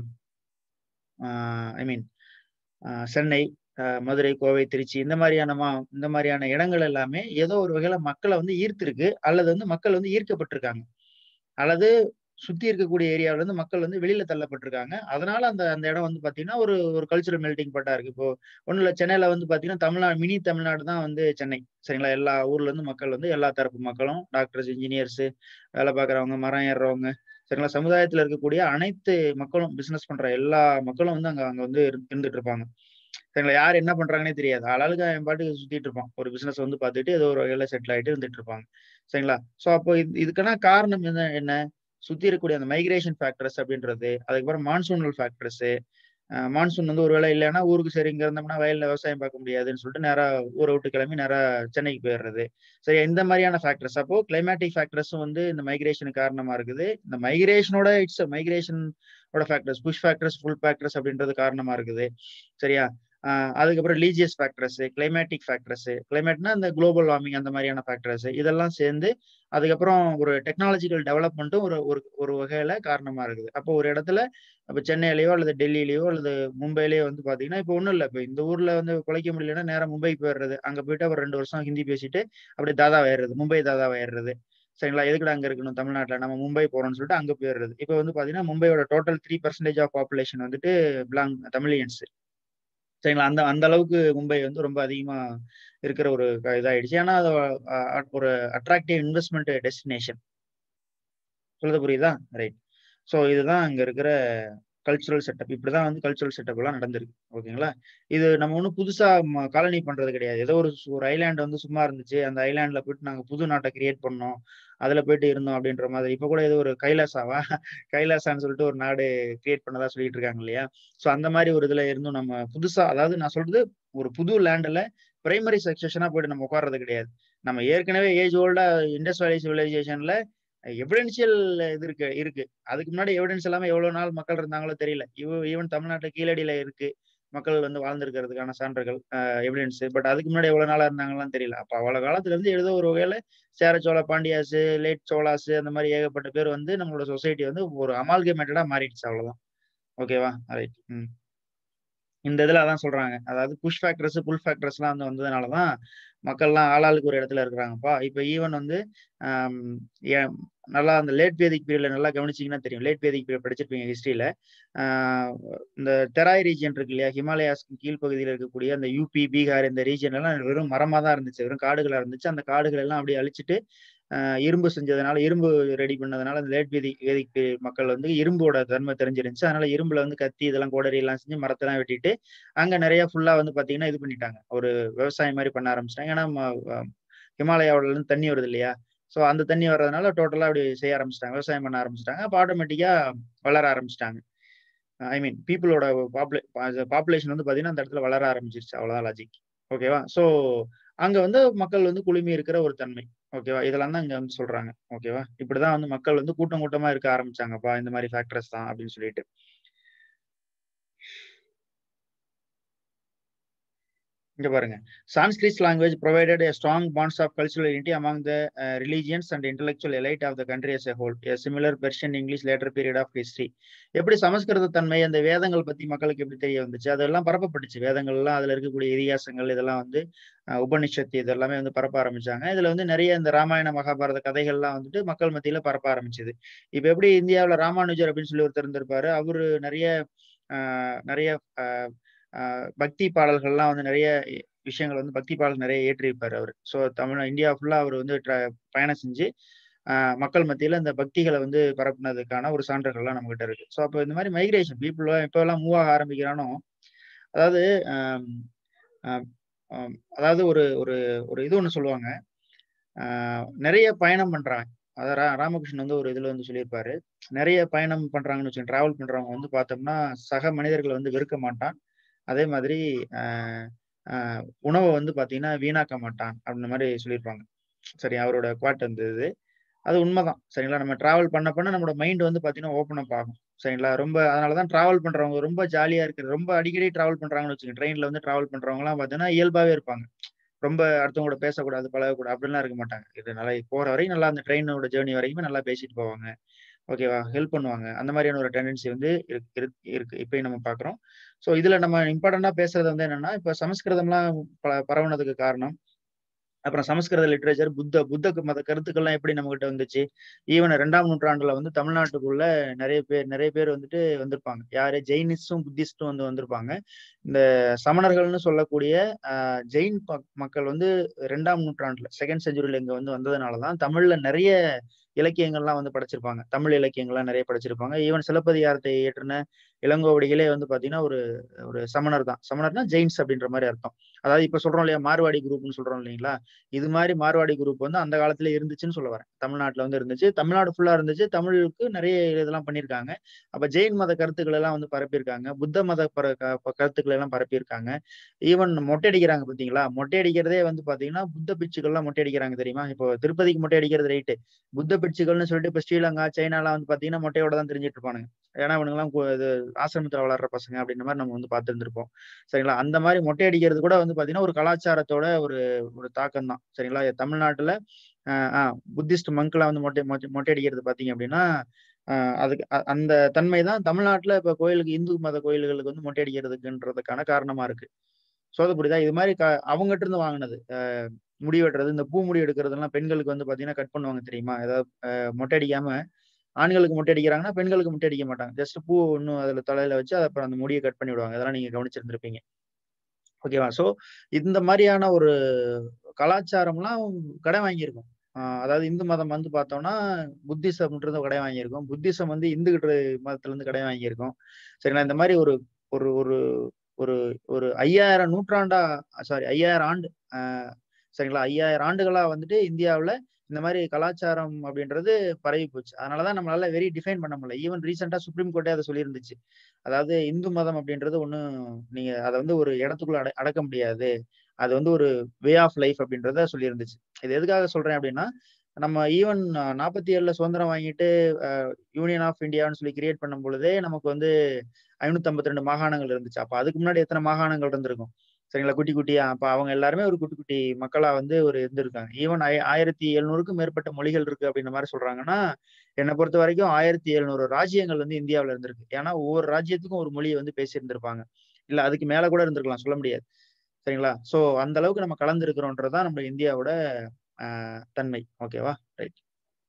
ஆ ஐ மீன் அ சென்னை, அ மதுரை, கோவை, திருச்சி இந்த மாரியான மா இந்த மாரியான இடங்கள் எல்லாமே ஏதோ ஒரு வகையில மக்கள வந்து ஈர்த்திருக்கு. அல்லது வந்து மக்கள் வந்து ஈர்க்கப்பட்டிருக்காங்க. அல்லது சுத்தி இருக்கக்கூடிய ஏரியாவுல இருந்து மக்கள் வந்து வெளியில தள்ளப்பட்டுருக்காங்க. அதனால அந்த அந்த இடம் வந்து பார்த்தீங்கன்னா, ஒரு ஒரு கல்ச்சுரல் மெல்டிங் பாட்டா இருக்கு. இப்போ ஒண்ணும் இல்ல சென்னையில வந்து பார்த்தீங்கன்னா, தமிழ்நாடு மினி தமிழ்நாடு தான் வந்து சென்னை. சரிங்களா? எல்லா ஊர்ல இருந்து மக்கள் வந்து எல்லா தரப்பு மக்களும் டாக்டர்ஸ், இன்ஜினியர்ஸ், வேலை பார்க்குறவங்க, மரம் ஏறுறவங்க, சரிங்களா? சமுதாயத்தில இருக்கக்கூடிய அனைத்து மக்களும் பிசினஸ் பண்ற எல்லா மக்களும் வந்து அங்க அங்க வந்து இரு இருந்துட்டு இருப்பாங்க. சரிங்களா? யார் என்ன பண்றாங்கன்னே தெரியாது. ஆளாளுக்கு அவன் பாட்டுக்கு சுத்திட்டு இருப்பான். ஒரு பிசினஸ் வந்து பார்த்துட்டு ஏதோ ஒரு வகையில செட்டில் ஆயிட்டு இருந்துட்டு இருப்பாங்க. சரிங்களா? சோ அப்போ இது இதுக்கான காரணம் என்ன என்ன? சுத்தி இருக்கக்கூடிய அந்த மைக்ரேஷன் ஃபேக்டர்ஸ் அப்படின்றது, அதுக்கப்புறம் மான்சூனல் ஃபேக்டர்ஸ். அ மான்சூன் வந்து ஒரு வேளை இல்லன்னா, ஊருக்கு சரி இங்க இருந்தோம்னா வயல்ல விவசாயம் பார்க்க முடியாதுன்னு சொல்லிட்டு நேரா ஊர விட்டு கிளம்பி நேரா சென்னைக்கு போயிறது. சரி இந்த மாரியான ஃபேக்டர்ஸ். அப்போ கிளைமேட்டிக் ஃபேக்டர்ஸும் வந்து இந்த மைக்ரேஷனுக்கு காரணமா இருக்குது. இந்த மைக்ரேஷனோட இட்ஸ் அ மைக்ரேஷன் ஓட factors, push factors, pull factors அப்படின்றது காரணமா இருக்குது. சரியா? அ அதுக்கப்புறம் லீஜியஸ் ஃபேக்டர்ஸ், கிளைமேட்டிக் ஃபேக்டர்ஸ். கிளைமேட்னா இந்த குளோபல் வார்மிங் அந்த மாரியான ஃபேக்டர்ஸ். இதெல்லாம் சேர்ந்து அதுக்கப்புறம் ஒரு டெக்னாலஜிக்கல் டெவலப்மென்ட்டும் ஒரு ஒரு ஒரு வகையில காரணமா இருக்குது. அப்போ ஒரு இடத்துல அப்ப சென்னையிலயோ அல்லது டெல்லியிலயோ அல்லது மும்பையிலயோ வந்து பார்த்தீங்கன்னா, இப்ப ஒண்ணும் இல்ல. இப்ப இந்த ஊர்ல வந்து பொழைக்க முடியலன்னா நேரா மும்பைக்கு போயிறது. அங்க போயிட்டு ஒரு ரெண்டு வருஷம் ஹிந்தி பேசிட்டு அப்படியே தாதாவாயிறது. மும்பை தாதாவாயிறது. சரிங்களா? எதுக்குடா அங்க இருக்கணும் தமிழ்நாட்டுல? நம்ம மும்பை போறோம்ன்னு சொல்லிட்டு அங்க போயிறது. இப்ப வந்து பார்த்தீங்கன்னா, மும்பையோட டோட்டல் மூன்று சதவீதம் ஆஃப் பாப்புலேஷன் வந்துட்டு பிளாங் தமிழியன்ஸ். சரிங்களா? அந்த அந்த அளவுக்கு மும்பை வந்து ரொம்ப அதிகமா இருக்கிற ஒரு க இதாயிடுச்சு. ஏன்னா, அது அ ஒரு அட்ராக்டிவ் இன்வெஸ்ட்மென்ட் டெஸ்டினேஷன். சொல்றது புரியுதா? ரைட். ஸோ இதுதான் அங்க இருக்கிற கல்ச்சுரல் செட்டப். இப்படிதான் வந்து கல்ச்சுரல் செட்டப் எல்லாம் நடந்திருக்கு. ஓகேங்களா? இது நம்ம ஒண்ணும் புதுசா ம காலனி பண்றது கிடையாது. ஏதோ ஒரு சு ஒரு ஐலேண்ட் வந்து சும்மா இருந்துச்சு. அந்த ஐலேண்ட்ல போயிட்டு நாங்க புது நாட்ட கிரியேட் பண்ணோம். அதுல போயிட்டு இருந்தோம் அப்படின்ற மாதிரி. இப்ப கூட ஏதோ ஒரு கைலாசாவா? கைலாசான்னு சொல்லிட்டு ஒரு நாடு கிரியேட் பண்ணதா சொல்லிட்டு இருக்காங்க இல்லையா? ஸோ அந்த மாரி ஒரு இதுல இருந்தும் நம்ம புதுசா அதாவது நான் சொல்றது ஒரு புது லேண்ட்ல பிரைமரி சக்சஷனா போயிட்டு நம்ம உட்கார்றது கிடையாது. நம்ம ஏற்கனவே ஏஜ் ஓல்டா இண்டஸ் வேலி சிவிலைசேஷன்ல எவிடென்ஷியல் இது இருக்கு இருக்கு. அதுக்கு முன்னாடி எவிடன்ஸ் இல்லாம எவ்வளோ நாள் மக்கள் இருந்தாங்களோ தெரியல. ஈவ் ஈவன் தமிழ்நாட்டு கீழடியில இருக்கு. மக்கள் வந்து வாழ்ந்திருக்கிறதுக்கான சான்றுகள், அ எவிடன்ஸ். பட் அதுக்கு முன்னாடி எவ்வளோ நாளா இருந்தாங்கன்லாம் தெரியல. அப்ப அவ்வளோ காலத்துல இருந்து ஏதோ ஒரு வகையில சேர சோழ பாண்டியாஸ், லேட் சோழாஸ் அந்த மாரி ஏகப்பட்ட பேர் வந்து நம்மளோட சொசைட்டி வந்து ஒரு அமால்கமேட்டடா மாறிடுச்சு அவ்வளோதான். ஓகேவா? ரைட். ம். இந்த இதுல அதான் சொல்றாங்க. அதாவது புஷ் ஃபேக்டர்ஸ், புல் ஃபேக்டர்ஸ்லாம் வந்து வந்ததுனால தான், மக்கள்லாம் ஆளாளுக்கு ஒரு இடத்துல இருக்கிறாங்கப்பா. இப்ப ஈவன் வந்து அம் எ நல்லா அந்த லேட் வேதிக் பீரியட்ல நல்லா கவனிச்சீங்கன்னா தெரியும். லேட் வேதிக் பீரியட் படிச்சிருப்பீங்க ஹிஸ்டரியில. ஆ இந்த தெராய் ரீஜியன் இருக்கு இல்லையா? ஹிமாலயாஸ்க்கு கீழ் பகுதியில இருக்கக்கூடிய அந்த யுபி, பீகார் இந்த ரீஜியன் எல்லாம் வெறும் மரமா தான் இருந்துச்சு. வெறும் காடுகளா இருந்துச்சு. அந்த காடுகள் எல்லாம் அப்படியே அழிச்சுட்டு, இரும்பு செஞ்சதுனால இரும்பு ரெடி பண்ணதுனால அந்த லேட் வேதிக் வேதிக் மக்கள் வந்து இரும்போட தன்மை தெரிஞ்சிருந்துச்சு. அதனால இரும்புல வந்து கத்தி இதெல்லாம் கோடரி எல்லாம் செஞ்சு மரத்தெல்லாம் வெட்டிட்டு அங்க நிறைய ஃபுல்லா வந்து பாத்தீங்கன்னா இது பண்ணிட்டாங்க. ஒரு விவசாயம் மாதிரி பண்ண ஆரம்பிச்சிட்டாங்க. ஏன்னா ஹிமாலயாவுல இருந்து தண்ணி வருது இல்லையா? ஸோ அந்த தண்ணி வர்றதுனால டோட்டலா அப்படி செய்ய ஆரம்பிச்சிட்டாங்க. விவசாயம் பண்ண ஆரம்பிச்சிட்டாங்க. அப்ப ஆட்டோமேட்டிக்கா வளர ஆரம்பிச்சிட்டாங்க. ஐ மீன் பீப்புளோட பாப்புலே பாப்புலேஷன் வந்து பாத்தீங்கன்னா அந்த இடத்துல வளர ஆரம்பிச்சிருச்சு. அவ்வளவுதான் லாஜிக். ஓகேவா? ஸோ அங்க வந்து மக்கள் வந்து குழுமி இருக்கிற ஒரு தன்மை. ஓகேவா? இதெல்லாம் தான் இங்க வந்து சொல்றாங்க. ஓகேவா? இப்படிதான் வந்து மக்கள் வந்து கூட்டம் கூட்டமா இருக்க ஆரம்பிச்சாங்கப்பா. இந்த மாதிரி ஃபேக்டர்ஸ் தான் அப்படின்னு சொல்லிட்டு. இங்க பாருங்க. Sanskrit language provided a strong bonds of cultural unity among the uh, religions and intellectual elite of the country as a whole. A similar Persian English later period of history. எப்படி சமஸ்கிருத தன்மை அந்த வேதங்கள் பத்தி மக்களுக்கு எப்படி தெரிய வந்துச்சு? அதெல்லாம் பரப்பப்பட்டுச்சு. வேதங்கள்லாம் அதுல இருக்கக்கூடிய இதிகாசங்கள் இதெல்லாம் வந்து உபனிஷத்து இதெல்லாமே வந்து பரப்ப ஆரம்பிச்சாங்க. இதுல வந்து நிறைய இந்த ராமாயண மகாபாரத கதைகள்லாம் வந்துட்டு மக்கள் மத்தியில பரப்ப ஆரம்பிச்சது. இப்ப எப்படி இந்தியாவுல ராமானுஜர் அப்படின்னு சொல்லி ஒருத்தர் இருந்திருப்பாரு. அவரு நிறைய ஆஹ் நிறைய ஆஹ் ஆஹ் பக்தி பாடல்கள்லாம் வந்து நிறைய விஷயங்கள் வந்து பக்தி பாடல் நிறைய ஏற்றிருப்பாரு அவரு. ஸோ தமிழ் இந்தியா ஃபுல்லா அவர் வந்து பயணம் செஞ்சு ஆஹ் மக்கள் மத்தியில இந்த பக்திகளை வந்து பரப்புனதுக்கான ஒரு சான்றுகள்லாம் நம்ம கிட்ட இருக்கு. ஸோ அப்போ இந்த மாதிரி மைக்ரேஷன் பீப்புள் இப்போ எல்லாம் மூவ் ஆக ஆரம்பிக்கிறானோ அதாவது ஆஹ் ஆஹ் அதாவது ஒரு ஒரு ஒரு இது ஒண்ணு சொல்லுவாங்க. ஆஹ் நிறைய பயணம் பண்றாங்க. அதாவது ரா- ராமகிருஷ்ணன் வந்து ஒரு இதுல வந்து சொல்லியிருப்பாரு. நிறைய பயணம் பண்றாங்கன்னு வச்சுக்கோங்க. டிராவல் பண்றவங்க வந்து பார்த்தோம்னா சக மனிதர்களை வந்து வெறுக்க மாட்டான். அதே மாதிரி ஆஹ் ஆஹ் உணவை வந்து பாத்தீங்கன்னா வீணாக்க மாட்டான் அப்படின்ற மாதிரி சொல்லியிருப்பாங்க. சரி, அவரோட குவாட் வந்து இது அது உண்மைதான். சரிங்களா? நம்ம டிராவல் பண்ண பண்ண நம்மளோட மைண்ட் வந்து பாத்தீங்கன்னா ஓப்பன் அப் ஆகும். சரிங்களா? ரொம்ப அதனாலதான் டிராவல் பண்றவங்க ரொம்ப ஜாலியா இருக்கு. ரொம்ப அடிக்கடி டிராவல் பண்றாங்கன்னு வச்சுக்கோங்க. ட்ரெயின்ல வந்து டிராவல் பண்றவங்க எல்லாம் பாத்தீங்கன்னா இயல்பாவே இருப்பாங்க. ரொம்ப அடுத்தவங்க கூட பேசக்கூடாது, பழகக்கூடாது அப்படிலாம் இருக்க மாட்டாங்க. இது நல்லா போற வரைக்கும் நல்லா அந்த ட்ரெயினோட ஜேர்னி வரைக்குமே நல்லா பேசிட்டு போவாங்க. ஓகேவா? ஹெல்ப் பண்ணுவாங்க. அந்த மாதிரியான ஒரு டெண்டன்சி வந்து இருக்கு இருக்கு இருக்கு. இப்பயும் நம்ம பார்க்குறோம். ஸோ இதுல நம்ம இம்பார்ட்டன்ட்டா பேசுறது வந்து என்னன்னா, இப்ப சமஸ்கிருதம்லாம் ப பரவுனதுக்கு காரணம், அப்புறம் சமஸ்கிருத லிட்டரேச்சர், புத்த புத்த மத கருத்துக்கள்லாம் எப்படி நம்மகிட்ட வந்துச்சு? ஈவன் இரண்டாம் நூற்றாண்டுல வந்து தமிழ்நாட்டுக்குள்ள நெறைய பேர் நெறைய பேர் வந்துட்டு வந்திருப்பாங்க. யாரு? ஜெயினிஸ்டும், புத்திஸ்டும் வந்து வந்திருப்பாங்க. இந்த சமணர்கள்னு சொல்லக்கூடிய அ ஜெயின் ப மக்கள் வந்து இரண்டாம் நூற்றாண்டுல செகண்ட் செஞ்சுரில இங்க வந்து வந்ததுனால தான் தமிழ்ல நெறைய இலக்கியங்கள்லாம் வந்து படைச்சிருப்பாங்க. தமிழ் இலக்கியங்கள்லாம் நெறைய படைச்சிருப்பாங்க. ஈவன் சிலப்பதிகாரத்தை இயற்றுன இளங்கோவடிகளே வந்து பார்த்தீங்கன்னா, ஒரு ஒரு சமணர் தான். சமணர்னா ஜெயின்ஸ் அப்படின்ற மாரி அர்த்தம். அதாவது இப்ப சொல்றோம் இல்லையா? மார்வாடி குரூப்ன்னு சொல்றோம் இல்லைங்களா? இது மாரி மார்வாடி குரூப் வந்து அந்த காலத்திலே இருந்துச்சுன்னு சொல்ல வரேன். தமிழ்நாட்டுல வந்து இருந்துச்சு. தமிழ்நாடு ஃபுல்லா இருந்துச்சு. தமிழுக்கு நெறைய இதெல்லாம் பண்ணியிருக்காங்க. அப்ப ஜெயின் மத கருத்துக்கள் எல்லாம் வந்து பரப்பியிருக்காங்க. புத்த மத பர க கருத்துக்களை எல்லாம் பரப்பியிருக்காங்க. ஈவன் மொட்டை அடிக்கிறாங்க பார்த்தீங்களா? மொட்டை அடிக்கிறதே வந்து பார்த்தீங்கன்னா, புத்த பிட்சுக்கள்லாம் மொட்டை அடிக்கிறாங்க தெரியுமா? இப்போ திருப்பதிக்கு மொட்டை அடிக்கிறது ரைட்டு. புத்த பிட்சுகள்னு சொல்லிட்டு இப்ப ஸ்ரீலங்கா, சைனாலாம் வந்து பார்த்தீங்கன்னா, மொட்டையோட தான் திரிஞ்சுட்டு இருப்பானுங்க. ஏன்னா இவனுங்கலாம் கு இது ஆசிரமத்துல வளர்ற பசங்க அப்படின்ற மாரி நம்ம வந்து பார்த்திருந்திருப்போம். சரிங்களா? அந்த மாரி மொட்டை அடிக்கிறது கூட வந்து பார்த்தீங்கன்னா, ஒரு கலாச்சாரத்தோட ஒரு ஒரு தாக்கம் தான். சரிங்களா? தமிழ்நாட்டுல அ ஆ புத்திஸ்ட் மங்க்லாம் வந்து மொட்டை மொட்டை மொட்டை அடிக்கிறது பார்த்தீங்க அப்படின்னா, அ அதுக்கு அ அந்த தன்மை தான் தமிழ்நாட்டுல இப்ப கோயிலுக்கு இந்து மத கோயில்களுக்கு வந்து மொட்டை அடிக்கிறதுக்குன்றதுக்கான காரணமா இருக்கு. சோத புரியுதா? இது மாரி க அவங்கட்ட இருந்து வாங்குனது. அ முடி வெட்டுறது, இந்த பூ முடி எடுக்கிறதெல்லாம் பெண்களுக்கு வந்து பார்த்தீங்கன்னா, கட் பண்ணுவாங்க தெரியுமா? ஏதாவது அ மொட்டை அடிக்காம ஆண்களுக்கு மொட்டை அடிக்கிறாங்கன்னா, பெண்களுக்கு மொட்டை அடிக்க மாட்டாங்க. ஜஸ்ட் பூ இன்னும் அதுல தலையில வச்சு, அது அப்புறம் அந்த முடிய கட் பண்ணி விடுவாங்க. இதெல்லாம் நீங்க கவனிச்சிருந்திருப்பீங்க. ஓகேவா? ஸோ இந்த மாரியான ஒரு கலாச்சாரம்லாம் கடன் வாங்கியிருக்கும். அ அதாவது இந்து மதம் வந்து பார்த்தோம்னா, புத்திசம்ன்றது கடன் வாங்கியிருக்கும். புத்திசம் வந்து இந்து கிட்ட மதத்திலருந்து கடன் வாங்கியிருக்கும். சரிங்களா? இந்த மாரி ஒரு ஒரு ஒரு ஒரு ஒரு ஐயாயிரம் நூற்றாண்டா சாரி ஐயாயிரம் ஆண்டு அ சரிங்களா? ஐயாயிரம் ஆண்டுகளா வந்துட்டு இந்தியாவுல இந்த மாரி கலாச்சாரம் அப்படின்றது பரவி போச்சு. அதனால தான் நம்மளால வெரி டிஃபைன் பண்ண முடியல. ஈவன் ரீசென்ட்டா சுப்ரீம் கோர்ட்டே அத சொல்லியிருந்துச்சு. அதாவது இந்து மதம் அப்படின்றது ஒண்ணும் நீங்க அத வந்து ஒரு இடத்துக்குள்ள அட அடக்க முடியாது. அது வந்து ஒரு வே ஆஃப் லைஃப் அப்படின்றத சொல்லியிருந்துச்சு. இது எதுக்காக சொல்றேன் அப்படின்னா, நம்ம ஈவன் நாற்பத்தி ஏழுல சுதந்திரம் வாங்கிட்டு அ யூனியன் ஆஃப் இந்தியான்னு சொல்லி கிரியேட் பண்ணும் பொழுதே நமக்கு வந்து ஐநூற்று ஐம்பத்தி இரண்டு மாகாணங்கள் இருந்துச்சு. அப்ப அதுக்கு முன்னாடி எத்தன மாகாணங்கள் இருந்திருக்கும்? சரிங்களா? குட்டி குட்டியா. அப்ப அவங்க எல்லாருமே ஒரு குட்டி குட்டி மக்களா வந்து ஒரு இருந்திருக்காங்க. ஈவன் ஐ ஆயிரத்து எழுநூறுக்கும் மேற்பட்ட மொழிகள் இருக்கு அப்படின்ற மாரி சொல்றாங்கன்னா, என்ன பொறுத்தவரைக்கும் ஆயிரத்து எழுநூறு ராஜ்யங்கள் வந்து இந்தியாவுல இருந்திருக்கு. ஏன்னா ஒவ்வொரு ராஜ்யத்துக்கும் ஒரு மொழிய வந்து பேசியிருந்திருப்பாங்க. இல்ல அதுக்கு மேல கூட இருந்திருக்கலாம். சொல்ல முடியாது. சரிங்களா? சோ அந்த அளவுக்கு நம்ம கலந்திருக்கிறோம்ன்றது தான் நம்ம இந்தியாவோட அ தன்மை. ஓகேவா? Right.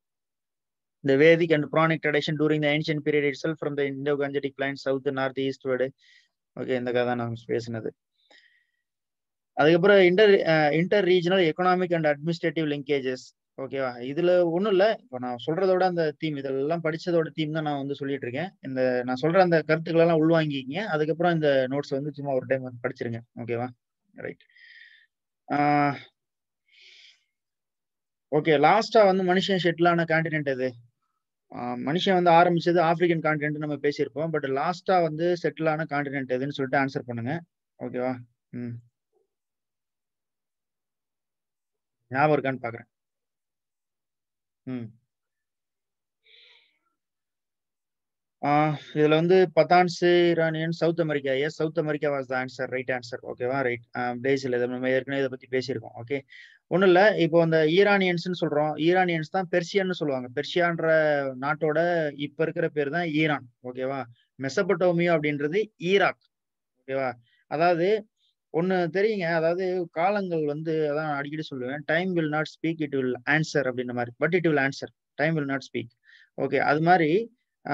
The Vedic and Puranic tradition during the ancient period itself from the Indo-Gangetic plains south, north, eastward. Okay. இந்த கதை தான் நம்ம பேசினது. அதுக்கப்புறம் inter uh inter regional economic and administrative linkages. ஓகேவா? இதுல ஒண்ணும் இல்ல. இப்ப நான் சொல்றதோட அந்த தீம் இதெல்லாம் படிச்சதோட தீம் தான் நான் வந்து சொல்லிட்டு இருக்கேன். இந்த நான் சொல்ற அந்த கருத்துக்கள் எல்லாம் உள்வாங்கிக்கங்க. அதுக்கப்புறம் இந்த நோட்ஸ் வந்து சும்மா ஒரு டைம் வந்து படிச்சிருங்க. ஓகேவா? ரைட். ஆ ஓகே. லாஸ்ட்டா வந்து மனுஷன் செட்டில் ஆன கான்டினென்ட் எது? ஆ மனுஷன் வந்து ஆரம்பிச்சது ஆப்பிரிக்கன் கான்டினென்ட் நம்ம பேசியிருப்போம். பட் லாஸ்ட்டா வந்து செட்டில் ஆன கான்டினென்ட் எதுன்னு சொல்லிட்டு ஆன்சர் பண்ணுங்க. ஓகேவா? ம். ஞாபகம் இருக்கான்னு பார்க்குறேன். ம். ஆ இதுல வந்து Pathans, Iranian, South America. Yes South America was the answer. Right answer. ஓகேவா? ரைட். அ பிரேசில் இத நம்ம ஏற்கனவே இத பத்தி பேசியிருக்கோம். ஓகே. ஒண்ணும் இல்ல. இப்போ அந்த ஈரானியன்ஸ்ன்னு சொல்றோம். ஈரானியன்ஸ் தான் பெர்சியன்னு சொல்லுவாங்க. பெர்ஷியான்ற நாட்டோட இப்ப இருக்கிற பேரு தான் ஈரான். ஓகேவா? மெசபடோமியா அப்படின்றது ஈராக். ஓகேவா? அதாவது ஒண்ணு தெரியுங்க. அதாவது காலங்கள் வந்து அதான் அடிக்கடி சொல்லுவேன். Time will not speak it will answer அப்படின்ற மாரி. But it will answer. Time will not speak. Okay. அது மாரி ஆ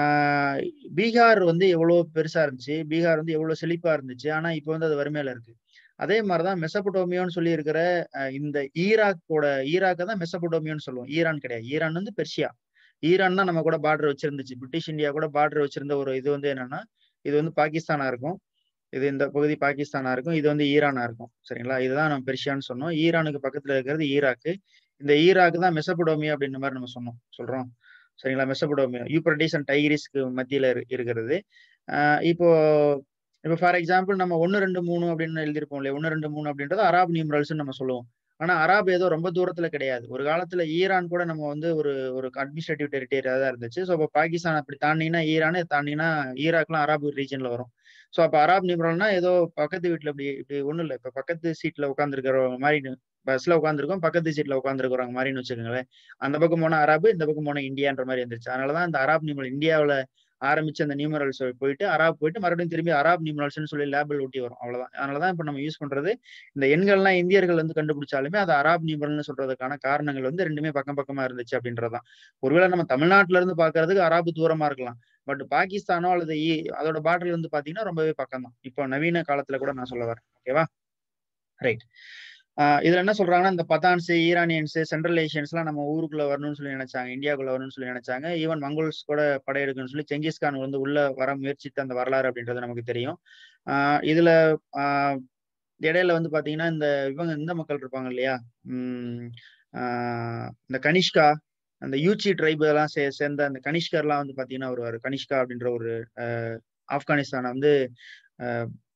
பீகார் வந்து எவ்வளோ பெருசா இருந்துச்சு. பீகார் வந்து எவ்வளோ செழிப்பா இருந்துச்சு. ஆனா இப்ப வந்து அது வறுமையில இருக்கு. அதே மாரி தான் மெசபடோமியான்னு சொல்லி இருக்கிற அ இந்த ஈராக்கோட ஈராக்க தான் மெசபடோமியான்னு சொல்லுவோம். ஈரான் கிடையாது. ஈரான் வந்து பெர்ஷியா. ஈரான் தான் நம்ம கூட பார்டர் வச்சிருந்துச்சு. பிரிட்டிஷ் இந்தியா கூட பார்டர் வச்சிருந்த ஒரு இது வந்து என்னன்னா, இது வந்து பாகிஸ்தானா இருக்கும். இது இந்த பகுதி பாகிஸ்தானா இருக்கும். இது வந்து ஈரானா இருக்கும். சரிங்களா? இதுதான் நம்ம பெர்ஷியான்னு சொன்னோம். ஈரானுக்கு பக்கத்துல இருக்கிறது ஈராக்கு. இந்த ஈராக் தான் மெசபடோமியா அப்படின்ற மாரி நம்ம சொன்னோம் சொல்றோம். சரிங்களா? மெசபடோமியா. யூப்ரடீஸ் அண்ட் டைகிரிஸ்க்கு மத்தியில இரு இருக்கிறது. அ இப்போ இப்போ ஃபார் எக்ஸாம்பிள் நம்ம ஒன்று, இரண்டு, மூன்று அப்படின்னு எழுதியிருப்போம் இல்லையா? ஒன்று, இரண்டு, மூன்று அப்படின்றது அராப் நியூமரல்ஸ்ன்னு நம்ம சொல்லுவோம். ஆனா அராப் ஏதோ ரொம்ப தூரத்துல கிடையாது. ஒரு காலத்துல ஈரான் கூட நம்ம வந்து ஒரு ஒரு அட்மினிஸ்ட்ரேட்டிவ் டெரிட்டரியா தான் இருந்துச்சு. ஸோ அப்ப பாகிஸ்தான் அப்படி தாண்டினீங்கன்னா ஈரான், தாண்டினீங்கன்னா ஈராக்லாம் அராப் ரீஜியன்ல வரும். ஸோ அப்ப அராப் நியூமரல்னா ஏதோ பக்கத்து வீட்ல இப்படி இப்படி ஒண்ணும் இல்ல. இப்ப பக்கத்து சீட்ல உட்கார்ந்திருக்கிறவங்க மாரி பஸ்ல உட்கார்ந்திருக்கோம். பக்கத்து சீட்ல உட்கார்ந்திருக்கிறவங்க மாரின்னு வச்சுக்கோங்களேன். அந்த பக்கம் போனா அராபு, இந்த பக்கம் போனா இந்தியான்ற மாரி வந்துருச்சு. அதனால தான் இந்த அராப் நியூமரல் இந்தியாவுல ஆரம்பிச்ச அந்த நியூமரல்ஸ் போயிட்டு அராப் போயிட்டு மறுபடியும் திரும்பி அராப் நியூமரல்ஸ்ன்னு சொல்லி லேபிள் ஒட்டி வரும். அவ்வளவுதான். அதனால தான் இப்ப நம்ம யூஸ் பண்றது இந்த எண்கள்லாம் இந்தியர்கள் வந்து கண்டுபிடிச்சாலுமே அது அராப் நியூமரல்னு சொல்றதுக்கான காரணங்கள் வந்து ரெண்டுமே பக்கம் பக்கமா இருந்துச்சு அப்படின்றது தான். ஒருவேளை நம்ம தமிழ்நாட்டுல இருந்து பார்க்கிறதுக்கு அராபு தூரமா இருக்கலாம். பட் பாகிஸ்தானோ அல்லது இ அதோட பார்டர்ல இருந்து பார்த்தீங்கன்னா ரொம்பவே பக்கம் தான். இப்போ நவீன காலத்துல கூட நான் சொல்ல வரேன். ஓகேவா? ரைட். ஆ இதுல என்ன சொல்றாங்கன்னா, இந்த பத்தான்ஸ், ஈரானியன்ஸ், சென்ட்ரல் ஏசியன்ஸ்லாம் நம்ம ஊருக்குள்ள வரணும்னு சொல்லி நெனச்சாங்க. இந்தியாக்குள்ள வரணும்னு சொல்லி நெனச்சாங்க. ஈவன் மங்கோல்ஸ் கூட படையெடுக்கணும்னு சொல்லி செங்கிஸ்கான் வந்து உள்ள வர முயற்சித்த அந்த வரலாறு அப்படின்றது நமக்கு தெரியும். ஆ இதுல ஆ இடையில வந்து பாத்தீங்கன்னா, இந்த இவங்க இந்த மக்கள் இருப்பாங்க இல்லையா? ம் ஆ இந்த கனிஷ்கா, அந்த யூச்சி ட்ரைப் எல்லாம் சே சேர்ந்த அந்த கனிஷ்கர்லாம் வந்து பாத்தீங்கன்னா வருவாரு. கனிஷ்கா அப்படின்ற ஒரு அ ஆப்கானிஸ்தான வந்து அ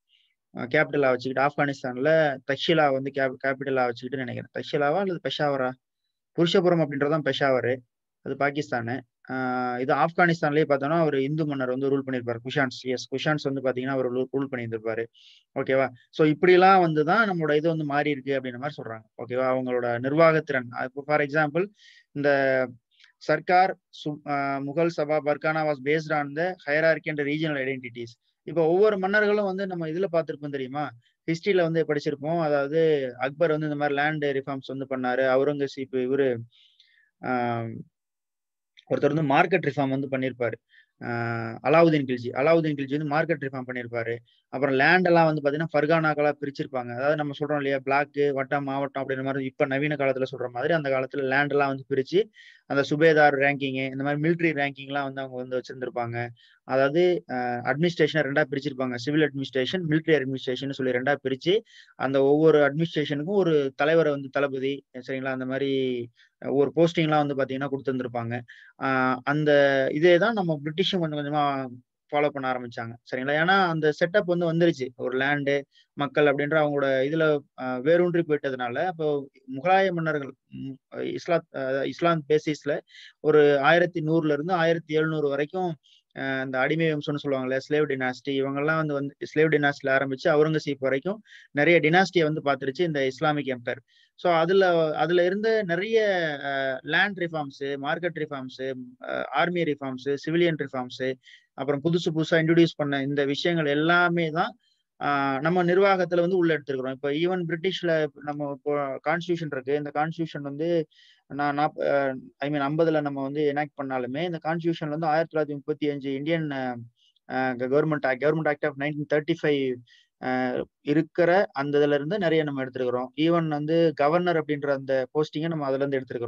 அ கேப்பிட்டலா வச்சுக்கிட்டு ஆப்கானிஸ்தான்ல தக்ஷிலா வந்து கேப் கேப்பிட்டலா வச்சுக்கிட்டு நெனைக்கிறேன். தக்ஷிலாவா அல்லது பெஷாவரா? புருஷபுரம் அப்படின்றது தான் பெஷாவரு. அது பாகிஸ்தானு. ஆ இது ஆப்கானிஸ்தான்லயே பார்த்தோம்னா, ஒரு இந்து மன்னர் வந்து ரூல் பண்ணியிருப்பாரு. குஷான்ஸ். எஸ் குஷான்ஸ் வந்து பார்த்தீங்கன்னா, அவரு ரூ ரூல் பண்ணியிருந்திருப்பாரு. ஓகேவா? ஸோ இப்படிலாம் வந்து தான் நம்மளோட இது வந்து மாறி இருக்கு அப்படின்ற மாரி சொல்றாங்க. ஓகேவா? அவங்களோட நிர்வாகத்திறன். இப்போ ஃபார் எக்ஸாம்பிள் இந்த சர்க்கார், சு அ முகல் சபா, pargana was based on the hierarchy and regional identities. இப்போ ஒவ்வொரு மன்னர்களும் வந்து நம்ம இதுல பார்த்திருப்போம் தெரியுமா? ஹிஸ்டரியில வந்து படிச்சிருப்போம். அதாவது அக்பர் வந்து இந்த மாரி லேண்ட் ரிஃபார்ம்ஸ் வந்து பண்ணாரு. அவுரங்கசீப் இவரு ஆ ஒருத்தர் வந்து மார்க்கெட் ரிஃபார்ம் வந்து பண்ணியிருப்பாரு. ஆ அலாவுதீன் கில்ஜி. அலாவுதீன் கில்ஜி வந்து மார்க்கெட் ரிஃபார்ம் பண்ணியிருப்பாரு. அப்புறம் லேண்ட் எல்லாம் வந்து பார்த்தீங்கன்னா, ஃபர்கானாக்களா பிரிச்சிருப்பாங்க. அதாவது நம்ம சொல்றோம் இல்லையா? பிளாக்கு, வட்டம், மாவட்டம் அப்படின்ற மாரி இப்ப நவீன காலத்துல சொல்ற மாதிரி, அந்த காலத்துல லேண்ட் எல்லாம் வந்து பிரிச்சு, அந்த சுபேதார் ரேங்கிங்கு, இந்த மாரி மிலிட்டரி ரேங்கிங்லாம் வந்து அவங்க வந்து வச்சிருந்திருப்பாங்க. அதாவது அ அட்மினிஸ்ட்ரேஷன ரெண்டா பிரிச்சிருப்பாங்க. சிவில் அட்மினிஸ்ட்ரேஷன், மிலிட்டரி அட்மினிஸ்ட்ரேஷன்னு சொல்லி ரெண்டா பிரிச்சு, அந்த ஒவ்வொரு அட்மினிஸ்ட்ரேஷனுக்கும் ஒரு தலைவர வந்து தளபதி சரிங்களா? அந்த மாரி ஒரு போஸ்டிங்லாம் வந்து பார்த்தீங்கன்னா குடுத்திருந்திருப்பாங்க. ஆ அந்த இதே தான் நம்ம பிரிட்டிஷும் கொஞ்சம் கொஞ்சமா ஃபாலோ பண்ண ஆரம்பிச்சாங்க. சரிங்களா? ஏன்னா அந்த செட்டப் வந்து வந்துருச்சு. ஒரு லேண்டு, மக்கள் அப்படின்ற அவங்களோட இதுல அ வேரூன்றி போயிட்டதுனால, அப்போ முகலாய மன்னர்கள் ம் இஸ்லாத் அ இஸ்லாம் பேசிஸ்ல ஒரு ஆயிரத்து நூறுல இருந்து ஆயிரத்து எழுநூறு வரைக்கும் அ இந்த அடிமை வம்சம்னு சொல்லுவாங்கல்ல, ஸ்லேவ் டினாஸ்டி இவங்கலாம் வந்து வந்து ஸ்லேவ் டினாஸ்டில ஆரம்பிச்சு அவுரங்கசீப் வரைக்கும் நெறைய டினாஸ்டிய வந்து பார்த்துருச்சு இந்த இஸ்லாமிக் எம்பயர். ஸோ அதுல அதுல இருந்த நெறைய அ லேண்ட் ரிஃபார்ம்ஸு, மார்க்கெட் ரிஃபார்ம்ஸு, அ ஆர்மி ரிஃபார்ம்ஸு, சிவிலியன் ரிஃபார்ம்ஸு, அப்புறம் புதுசு புதுசா இன்ட்ரோடியூஸ் பண்ண இந்த விஷயங்கள் எல்லாமே தான் ஆ நம்ம நிர்வாகத்துல வந்து உள்ள எடுத்துருக்கிறோம். இப்ப ஈவன் பிரிட்டிஷ்ல நம்ம இப்போ கான்ஸ்டிடியூஷன் இருக்கு. இந்த கான்ஸ்டிடியூஷன் வந்து நான் நாப் அ ஐ மீன் ஐம்பதுல நம்ம வந்து எனாக்ட் பண்ணாலுமே, இந்த கான்ஸ்டிடியூஷன்ல வந்து ஆயிரத்து தொள்ளாயிரத்து முப்பத்தி ஐந்து இந்தியன் அ government act government act of ஆயிரத்து தொள்ளாயிரத்து முப்பத்தி ஐந்து அ இருக்கிற அந்த இதுல இருந்து நெறைய நம்ம எடுத்திருக்கிறோம். ஈவன் வந்து கவர்னர் அப்படின்ற அந்த போஸ்டிங்க நம்ம அதுலருந்து எடுத்திருக்கிறோம்.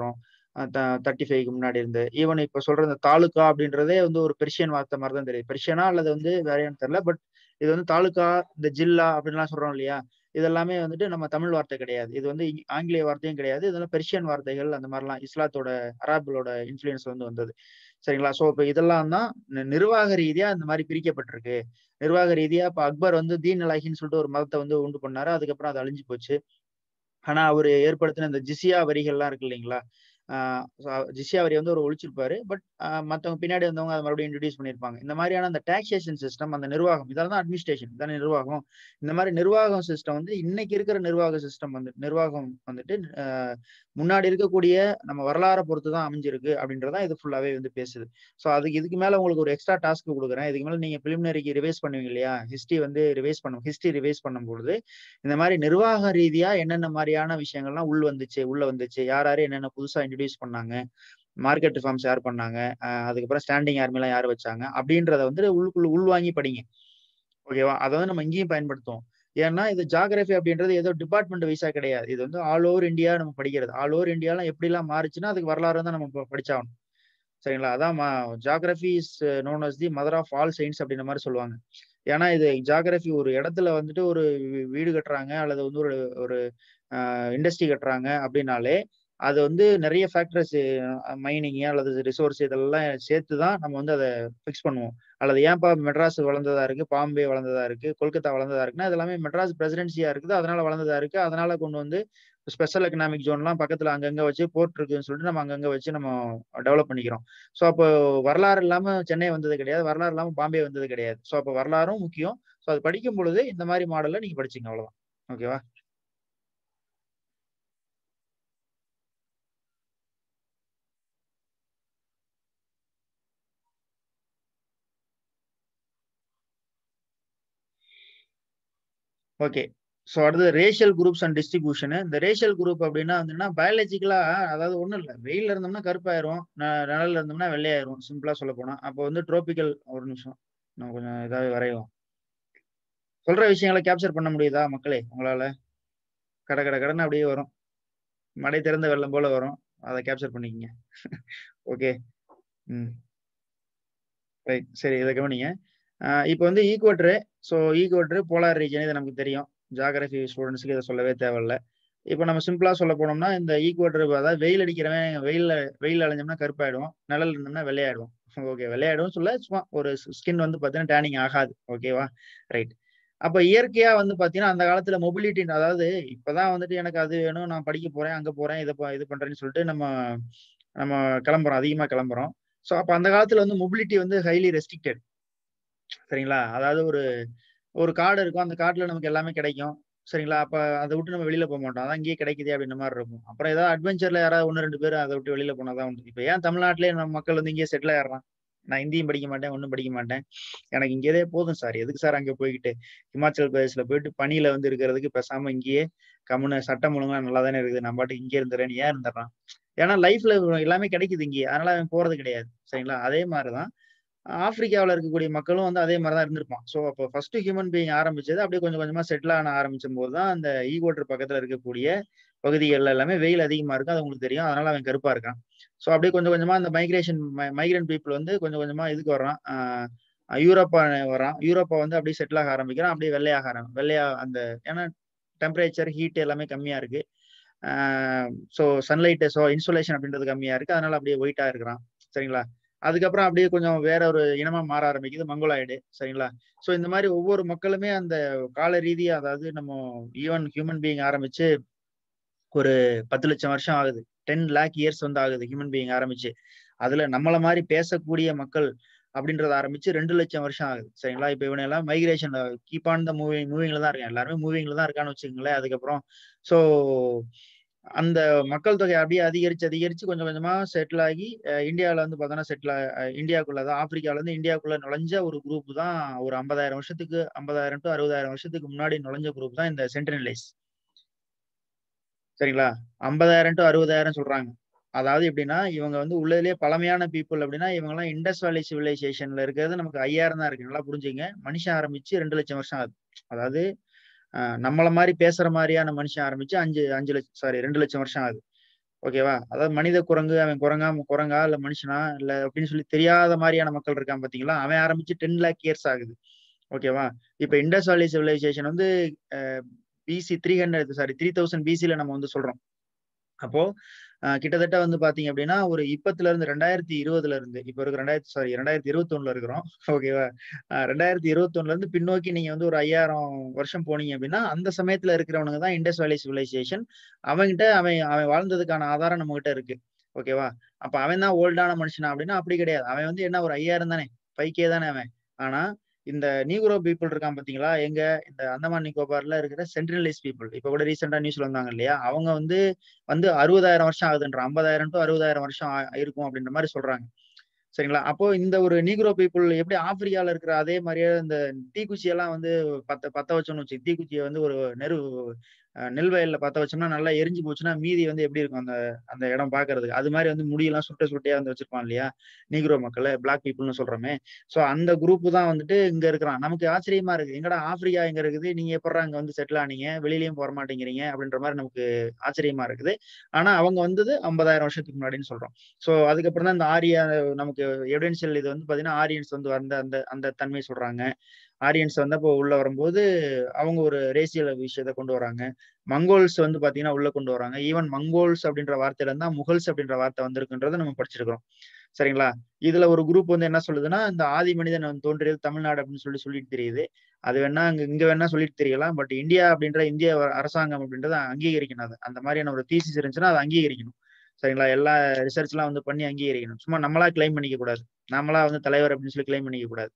தேர்ட்டி ஃபைவ்க்கு முன்னாடி இருந்து ஈவன் இப்ப சொல்ற இந்த தாலுகா அப்படின்றதே வந்து ஒரு பெர்ஷியன் வார்த்தை மாதிரி தான் தெரியுது. பெர்ஷியனா அல்லது வந்து வேறையான்னு தெரியல. பட் இது வந்து தாலுகா, இந்த ஜில்லா அப்படின்லாம் சொல்றோம் இல்லையா? இது எல்லாமே வந்துட்டு நம்ம தமிழ் வார்த்தை கிடையாது. இது வந்து இ- ஆங்கிலேய வார்த்தையும் கிடையாது. இதெல்லாம் பெர்ஷியன் வார்த்தைகள் அந்த மாதிரிலாம் இஸ்லாத்தோட அராபிகளோட இன்ஃப்ளூயன்ஸ் வந்து வந்தது. சரிங்களா? சோ இப்ப இதெல்லாம் தான் நி- நிர்வாக ரீதியா இந்த மாதிரி பிரிக்கப்பட்டிருக்கு. நிர்வாக ரீதியா இப்ப அக்பர் வந்து தீன் அலாஹின்னு சொல்லிட்டு ஒரு மதத்தை வந்து உண்டு பண்ணாரு. அதுக்கப்புறம் அது அழிஞ்சு போச்சு. ஆனா அவரு ஏற்படுத்தின இந்த ஜிஸியா வரிகள்லாம் இருக்கு இல்லைங்களா? ஆ ஜிஸியா வரி வந்து அவரு ஒழிச்சிருப்பாரு. பட் அ மத்தவங்க பின்னாடி வந்தவங்க அத மறுபடியும் இன்ட்ரோடியூஸ் பண்ணியிருப்பாங்க. இந்த மாதிரியான அந்த டாக்ஸேஷன் சிஸ்டம், அந்த நிர்வாகம் இதெல்லாம் தான் அட்மினிஸ்ட்ரேஷன் இதானே நிர்வாகம். இந்த மாதிரி நிர்வாகம் சிஸ்டம் வந்து இன்னைக்கு இருக்கிற நிர்வாக சிஸ்டம் வந்து நிர்வாகம் வந்துட்டு அ முன்னாடி இருக்கக்கூடிய நம்ம வரலாற பொறுத்து தான் அமைஞ்சிருக்கு அப்படின்றத இது ஃபுல்லாவே வந்து பேசுது. ஸோ அதுக்கு இதுக்கு மேல உங்களுக்கு ஒரு எக்ஸ்ட்ரா டாஸ்க் குடுக்குறேன். இதுக்கு மேல நீங்க பிலிமினரிக்கு ரிவைஸ் பண்ணுவீங்க இல்லையா? ஹிஸ்டரி வந்து ரிவைஸ் பண்ணும் ஹிஸ்டரி ரிவைஸ் பண்ணும்பொழுது இந்த மாதிரி நிர்வாக ரீதியா என்னென்ன மாதிரியான விஷயங்கள்லாம் உள் வந்துச்சு உள்ள வந்துச்சு யார் யாரு என்னென்ன புதுசா இன்ட்ரடியூஸ் பண்ணாங்க, மார்க்கெட் ரிஃபார்ம்ஸ் யார் பண்ணாங்க, அஹ் அதுக்கப்புறம் ஸ்டாண்டிங் ஆர்மிலாம் யார் வச்சாங்க அப்படின்றத வந்து உள்ளுக்குள்ள உள்வாங்கி படிங்க. ஓகேவா? அதை வந்து நம்ம இங்கேயும் பயன்படுத்துவோம். ஏன்னா இது ஜாகிரபி அப்படின்றது ஏதோ டிபார்ட்மெண்ட் வைஸா கிடையாது. இது வந்து ஆல் ஓவர் இந்தியா நம்ம படிக்கிறது. ஆல் ஓவர் இந்தியாலாம் எப்படிலாம் மாறுச்சுன்னா அதுக்கு வரலாறு தான் நம்ம ப- படிச்சாகணும். சரிங்களா? அதான் geography is known as the mother of all science அப்படின்ற மாதிரி சொல்லுவாங்க. ஏன்னா இது ஜாகிரபி ஒரு இடத்துல வந்துட்டு ஒரு வீ- வீடு கட்டுறாங்க அல்லது வந்து ஒரு ஒரு இண்டஸ்ட்ரி கட்டுறாங்க அப்படின்னாலே அது வந்து நிறைய ஃபேக்டர்ஸ் மைனிங் அல்லது ரிசோர்ஸ் இதெல்லாம் சேர்த்து தான் நம்ம வந்து அதை ஃபிக்ஸ் பண்ணுவோம். அல்லது ஏன்பா மெட்ராஸ் வளர்ந்ததா இருக்கு, பாம்பே வளர்ந்ததா இருக்கு, கொல்கத்தா வளர்ந்ததா இருக்குன்னா இது எல்லாமே மெட்ராஸ் பிரசிடென்சியா இருக்குது, அதனால வளர்ந்ததா இருக்கு. அதனால கொண்டு வந்து ஸ்பெஷல் எக்கனாமிக் ஜோன்லாம் பக்கத்துல அங்கங்க வச்சு போர்ட் இருக்குன்னு சொல்லிட்டு நம்ம அங்கங்க வச்சு நம்ம டெவலப் பண்ணிக்கிறோம். ஸோ அப்போ வரலாறு இல்லாம சென்னை வந்தது கிடையாது, வரலாறு இல்லாம பாம்பே வந்தது கிடையாது. ஸோ அப்போ வரலாறும் முக்கியம். ஸோ அது படிக்கும் பொழுது இந்த மாதிரி மாடல்ல நீங்க படிச்சீங்க அவ்வளவுதான். ஓகேவா? ஓகே. ஸோ அடுத்தது ரேஷியல் குரூப்ஸ் அண்ட் டிஸ்ட்ரிபியூஷன். இந்த ரேஷியல் குரூப் அப்படின்னா வந்துன்னா பயாலஜிக்கலா அதாவது ஒண்ணும் இல்ல. வெயில்ல இருந்தோம்னா கருப்பாயிரும். ந நிழல்ல இருந்தோம்னா வெள்ளையாயிரும். சிம்பிளா சொல்லப் போனா. அப்போ வந்து ட்ரோபிக்கல் ஒரு நிமிஷம். நான் கொஞ்சம் இதாவே வரைவோம். சொல்ற விஷயங்களை கேப்சர் பண்ண முடியுதா மக்களே உங்களால? கட கட கடன்னு அப்படியே வரும். மடை திறந்த வெள்ளம் போல வரும். அதை கேப்சர் பண்ணிக்கங்க. ஓகே. ம். ரைட். சரி இத கவனிங்க. அ இப்ப வந்து equator. So equator, polar region இது நமக்கு தெரியும். ஜியோகிராஃபி ஸ்டூடண்ட்ஸ்க்கு இத சொல்லவே தேவையில்ல. இப்ப நம்ம சிம்பிளா சொல்ல போனோம்னா, இந்த ஈக்குவேட்டர் அதாவது வெயில் அடிக்கிறவன் வெயில்ல வெயில்ல அலைஞ்சோம்னா கருப்பாயிடுவோம். நிழல்ல இருந்தோம்னா வெள்ளையாயிடுவோம். ஓகே. வெள்ளையாயிடும்னு சொல்ல சும்மா ஒரு ஸ்கின் வந்து பார்த்தீங்கன்னா டேனிங் ஆகாது. ஓகேவா? ரைட். அப்ப இயற்கையா வந்து பார்த்தீங்கன்னா, அந்த காலத்துல மொபிலிட்டி அதாவது இப்பதான் வந்துட்டு எனக்கு அது வேணும், நான் படிக்க போறேன், அங்க போறேன், இத ப இது பண்றேன்னு சொல்லிட்டு நம்ம நம்ம கிளம்புறோம். அதிகமா கிளம்புறோம். ஸோ அப்ப அந்த காலத்துல வந்து மொபிலிட்டி வந்து ஹைலி ரெஸ்ட்ரிக்டட். சரிங்களா? அதாவது ஒரு ஒரு காடு இருக்கும். அந்த காட்டுல நமக்கு எல்லாமே கிடைக்கும். சரிங்களா? அப்ப அத விட்டு நம்ம வெளியில போமாட்டோம். அதான் இங்கேயே கிடைக்குதே அப்படின்ற மாரி இருக்கும். அப்புறம் ஏதாவது அட்வென்ச்சர்ல யாராவது ஒன்று, ரெண்டு பேர் அத விட்டு வெளியில போனா தான் உண்டு. இப்ப ஏன் தமிழ்நாட்டிலேயே நம்ம மக்கள் வந்து இங்கேயே செட்டில் ஆயிடுறான்? நான் ஹிந்தியும் படிக்க மாட்டேன், ஒண்ணும் படிக்க மாட்டேன். எனக்கு இங்கேயே போதும் சார். எதுக்கு சார் அங்க போய்க்கிட்டு? ஹிமாச்சல் பிரதேஷ்ல போயிட்டு பனியில வந்து இருக்கிறதுக்கு பேசாம இங்கேயே கம்முனு சட்டம் ஒழுங்கா நல்லா தானே இருக்குது. நான் பாட்டுக்கு இங்கேயே இருந்துறேன்னு ஏன் இருந்துடுறான்? ஏன்னா லைஃப்ல எல்லாமே கிடைக்குது இங்கேயே. அதனால அவன் போறது கிடையாது. சரிங்களா? அதே மாரி தான் ஆப்பிரிக்காவுல இருக்கக்கூடிய மக்களும் வந்து அதே மாரி தான் இருந்திருப்பான். ஸோ அப்போ ஃபர்ஸ்ட் ஹியூமன் பீயிங் ஆரம்பிச்சது அப்படியே கொஞ்சம் கொஞ்சமா செட்டில் ஆன ஆரம்பிச்சம்போது தான் அந்த ஈகுவட்டர் பக்கத்துல இருக்கக்கூடிய பகுதிகள்ல எல்லாமே வெயில் அதிகமா இருக்கும். அது உங்களுக்கு தெரியும். அதனால அவன் கருப்பா இருக்கான். ஸோ அப்படியே கொஞ்சம் கொஞ்சமா அந்த மைக்ரேஷன் மை மைக்ரன்ட் பீப்பிள் வந்து கொஞ்சம் கொஞ்சமா இதுக்கு வர்றான். அ யூரோப்பா வர்றான். யூரோப்பா வந்து அப்படியே செட்டில் ஆக ஆரம்பிக்கிறான். அப்படியே வெள்ளையாக ஆரம் வெள்ளையா அந்த ஏன்னா டெம்பரேச்சர், ஹீட் எல்லாமே கம்மியா இருக்கு. ஆ ஸோ சன்லைட் ஸோ இன்சோலேஷன் அப்படின்றது கம்மியா இருக்கு. அதனால அப்படியே ஒயிட்டா இருக்கிறான். சரிங்களா? அதுக்கப்புறம் அப்படியே கொஞ்சம் வேற ஒரு இனமா மாற ஆரம்பிக்குது. மங்கோலாய்டு. சரிங்களா? ஸோ இந்த மாரி ஒவ்வொரு மக்களுமே அந்த கால ரீதியா அதாவது நம்ம ஈவன் ஹியூமன் பீயிங் ஆரம்பிச்சு ஒரு பத்து லட்சம் வருஷம் ஆகுது. பத்து லேக் இயர்ஸ் வந்து ஆகுது ஹியூமன் பீயிங் ஆரம்பிச்சு. அதுல நம்மள மாரி பேசக்கூடிய மக்கள் அப்படின்றத ஆரம்பிச்சு ரெண்டு லட்சம் வருஷம் ஆகுது. சரிங்களா? இப்ப இவனுங்க எல்லாம் மைக்ரேஷன்ல கீப் ஆன் த மூவிங் மூவிங்ல தான் இருக்கான். எல்லாருமே மூவிங்ல தான் இருக்கான்னு வச்சுக்கங்களேன். அதுக்கப்புறம் ஸோ அந்த மக்கள் தொகை அப்படியே அதிகரிச்சு, அதிகரிச்சு கொஞ்சம் கொஞ்சமா செட்டில் ஆகி அ இந்தியாவுல வந்து பார்த்தோம்னா செட்டில் அ இந்தியாக்குள்ள தான் ஆப்பிரிக்கால இருந்து இந்தியாக்குள்ள நுழைஞ்ச ஒரு குரூப் தான் ஒரு ஐம்பதாயிரம் வருஷத்துக்கு ஐம்பதாயிரம் டூ அறுபதாயிரம் வருஷத்துக்கு முன்னாடி நுழைஞ்ச குரூப் தான் இந்த சென்டினலைஸ். சரிங்களா? ஐம்பதாயிரம் டூ அறுபதாயிரம் சொல்றாங்க. அதாவது எப்படின்னா, இவங்க வந்து உள்ளதிலேயே பழமையான பீப்பிள் அப்படின்னா, இவங்கலாம் இண்டஸ் வேலி சிவிலைசேஷன்ல இருக்கிறது நமக்கு ஐயாயிரம் தான் இருக்கு. நல்லா புரிஞ்சுக்கங்க. மனுஷன் ஆரம்பிச்சு ரெண்டு லட்சம் வருஷம் ஆகுது. அதாவது அ நம்மள மாரி பேசுற மாரியான மனுஷன் ஆரம்பிச்சு அஞ்சு அஞ்சு லட்சம் சாரி ரெண்டு லட்சம் வருஷம் ஆகுது. ஓகேவா? அதாவது மனித குரங்கு, அவன் குரங்கா குரங்கா இல்ல மனுஷனா இல்ல அப்படின்னு சொல்லி தெரியாத மாரியான மக்கள் இருக்கான் பார்த்தீங்களா? அவன் ஆரம்பிச்சு பத்து லாக் இயர்ஸ் ஆகுது. ஓகேவா? இப்ப இண்டஸ் வேலி சிவிலைசேஷன் வந்து அ பிசி மூவாயிரம் சாரி மூவாயிரம் பிசில நம்ம வந்து சொல்றோம். அப்போ அ கிட்டத்தட்ட வந்து பார்த்தீங்க அப்படின்னா, ஒரு இப்பத்துல இருந்து இரண்டாயிரத்து இருபதுல இருந்து இப்ப இருக்கிற இரண்டாயிரம் சாரி இரண்டாயிரத்து இருபத்தி ஒன்றுல இருக்கிறோம். ஓகேவா? அ இரண்டாயிரத்து இருபத்தி ஒன்றுல இருந்து பின்னோக்கி நீங்க வந்து ஒரு ஐயாயிரம் வருஷம் போனீங்க அப்படின்னா, அந்த சமயத்துல இருக்கிறவனுங்க தான் இண்டஸ் வேலி சிவிலைசேஷன். அவன்கிட்ட அவன் அவன் வாழ்ந்ததுக்கான ஆதாரம் நம்மகிட்ட இருக்கு. ஓகேவா? அப்ப அவன் தான் ஓல்டான மனுஷனா அப்படின்னா, அப்படி கிடையாது. அவன் வந்து என்ன ஒரு ஐயாயிரம் தானே, ஐந்து கே தானே அவன். ஆனா, இந்த நீக்ரோ பீப்பிள் இருக்கான் பார்த்தீங்களா? எங்க இந்த அந்தமான் நிக்கோபார்ல இருக்கிற சென்டினலீஸ் பீப்பிள். இப்ப கூட ரீசென்ட்டா நியூஸ்ல வந்தாங்க இல்லையா? அவங்க வந்து வந்து அறுபதாயிரம் வருஷம் ஆகுதுன்றான். ஐம்பதாயிரம் டூ அறுபதாயிரம் வருஷம் ஆ இருக்கும் அப்படின்ற மாரி சொல்றாங்க. சரிங்களா? அப்போ இந்த ஒரு நீக்ரோ பீப்பிள் எப்படி ஆப்பிரிக்கால இருக்கிற அதே மாரியே இந்த தீக்குச்சியெல்லாம் வந்து பத்த பத்த வச்சோம்னு வச்சுக்க தீக்குச்சிய வந்து ஒரு நெரு அ நெல் வயல்ல பத்த வச்சோம்னா நல்லா எரிஞ்சு போச்சுன்னா, மீதி வந்து எப்படி இருக்கும் அந்த அந்த இடம் பார்க்கறதுக்கு. அது மாரி வந்து முடியெல்லாம் சுருட்ட சுருட்டையா வந்து வச்சிருப்பான் இல்லையா? நீக்ரோ மக்கள பிளாக் பீப்பிள்னு சொல்றோமே. ஸோ அந்த குரூப் தான் வந்துட்டு இங்க இருக்கிறான். நமக்கு ஆச்சரியமா இருக்கு. எங்கடா ஆப்பிரிக்கா எங்க இருக்குது? நீங்க எப்புட்றா இங்க வந்து செட்டில் ஆனீங்க? வெளியிலயும் போற மாட்டேங்கிறீங்க அப்படின்ற மாரி நமக்கு ஆச்சரியமா இருக்குது. ஆனா அவங்க வந்தது ஐம்பதாயிரம் வருஷத்துக்கு முன்னாடின்னு சொல்றோம். ஸோ அதுக்கப்புறம் தான் இந்த ஆரியா நமக்கு எவிடென்ஷியல் இது வந்து பார்த்தீங்கன்னா, ஆரியன்ஸ் வந்து வந்த அந்த அந்த தன்மை சொல்றாங்க. ஆரியன்ஸ் வந்து அப்போ உள்ள வரும்போது, அவங்க ஒரு ரேசியல் விஷயத்த கொண்டு வராங்க. மங்கோல்ஸ் வந்து பார்த்தீங்கன்னா, உள்ள கொண்டு வராங்க. ஈவன் மங்கோல்ஸ் அப்படின்ற வார்த்தையில இருந்து தான் முகல்ஸ் அப்படின்ற வார்த்தை வந்திருக்குன்றத நம்ம படிச்சிருக்கிறோம். சரிங்களா? இதுல ஒரு குரூப் வந்து என்ன சொல்லுதுன்னா, இந்த ஆதி மனிதன் வந்து தோன்றியது தமிழ்நாடு அப்படின்னு சொல்லி சொல்லிட்டு திரியுது. அது வேணா அங்க இங்க வேணா சொல்லிட்டு திரியலாம். பட் இந்தியா அப்படின்ற இந்திய அரசாங்கம் அப்படின்றத அங்கீகரிக்கணும் அத. அந்த மாரியான ஒரு தீசிஸ் இருந்துச்சுன்னா, அத அங்கீகரிக்கணும். சரிங்களா? எல்லா ரிசர்ச்லாம் வந்து பண்ணி அங்கீகரிக்கணும். சும்மா நம்மளா கிளைம் பண்ணிக்க கூடாது. நாமளா வந்து தலைவர் அப்படின்னு சொல்லி கிளைம் பண்ணிக்க கூடாது.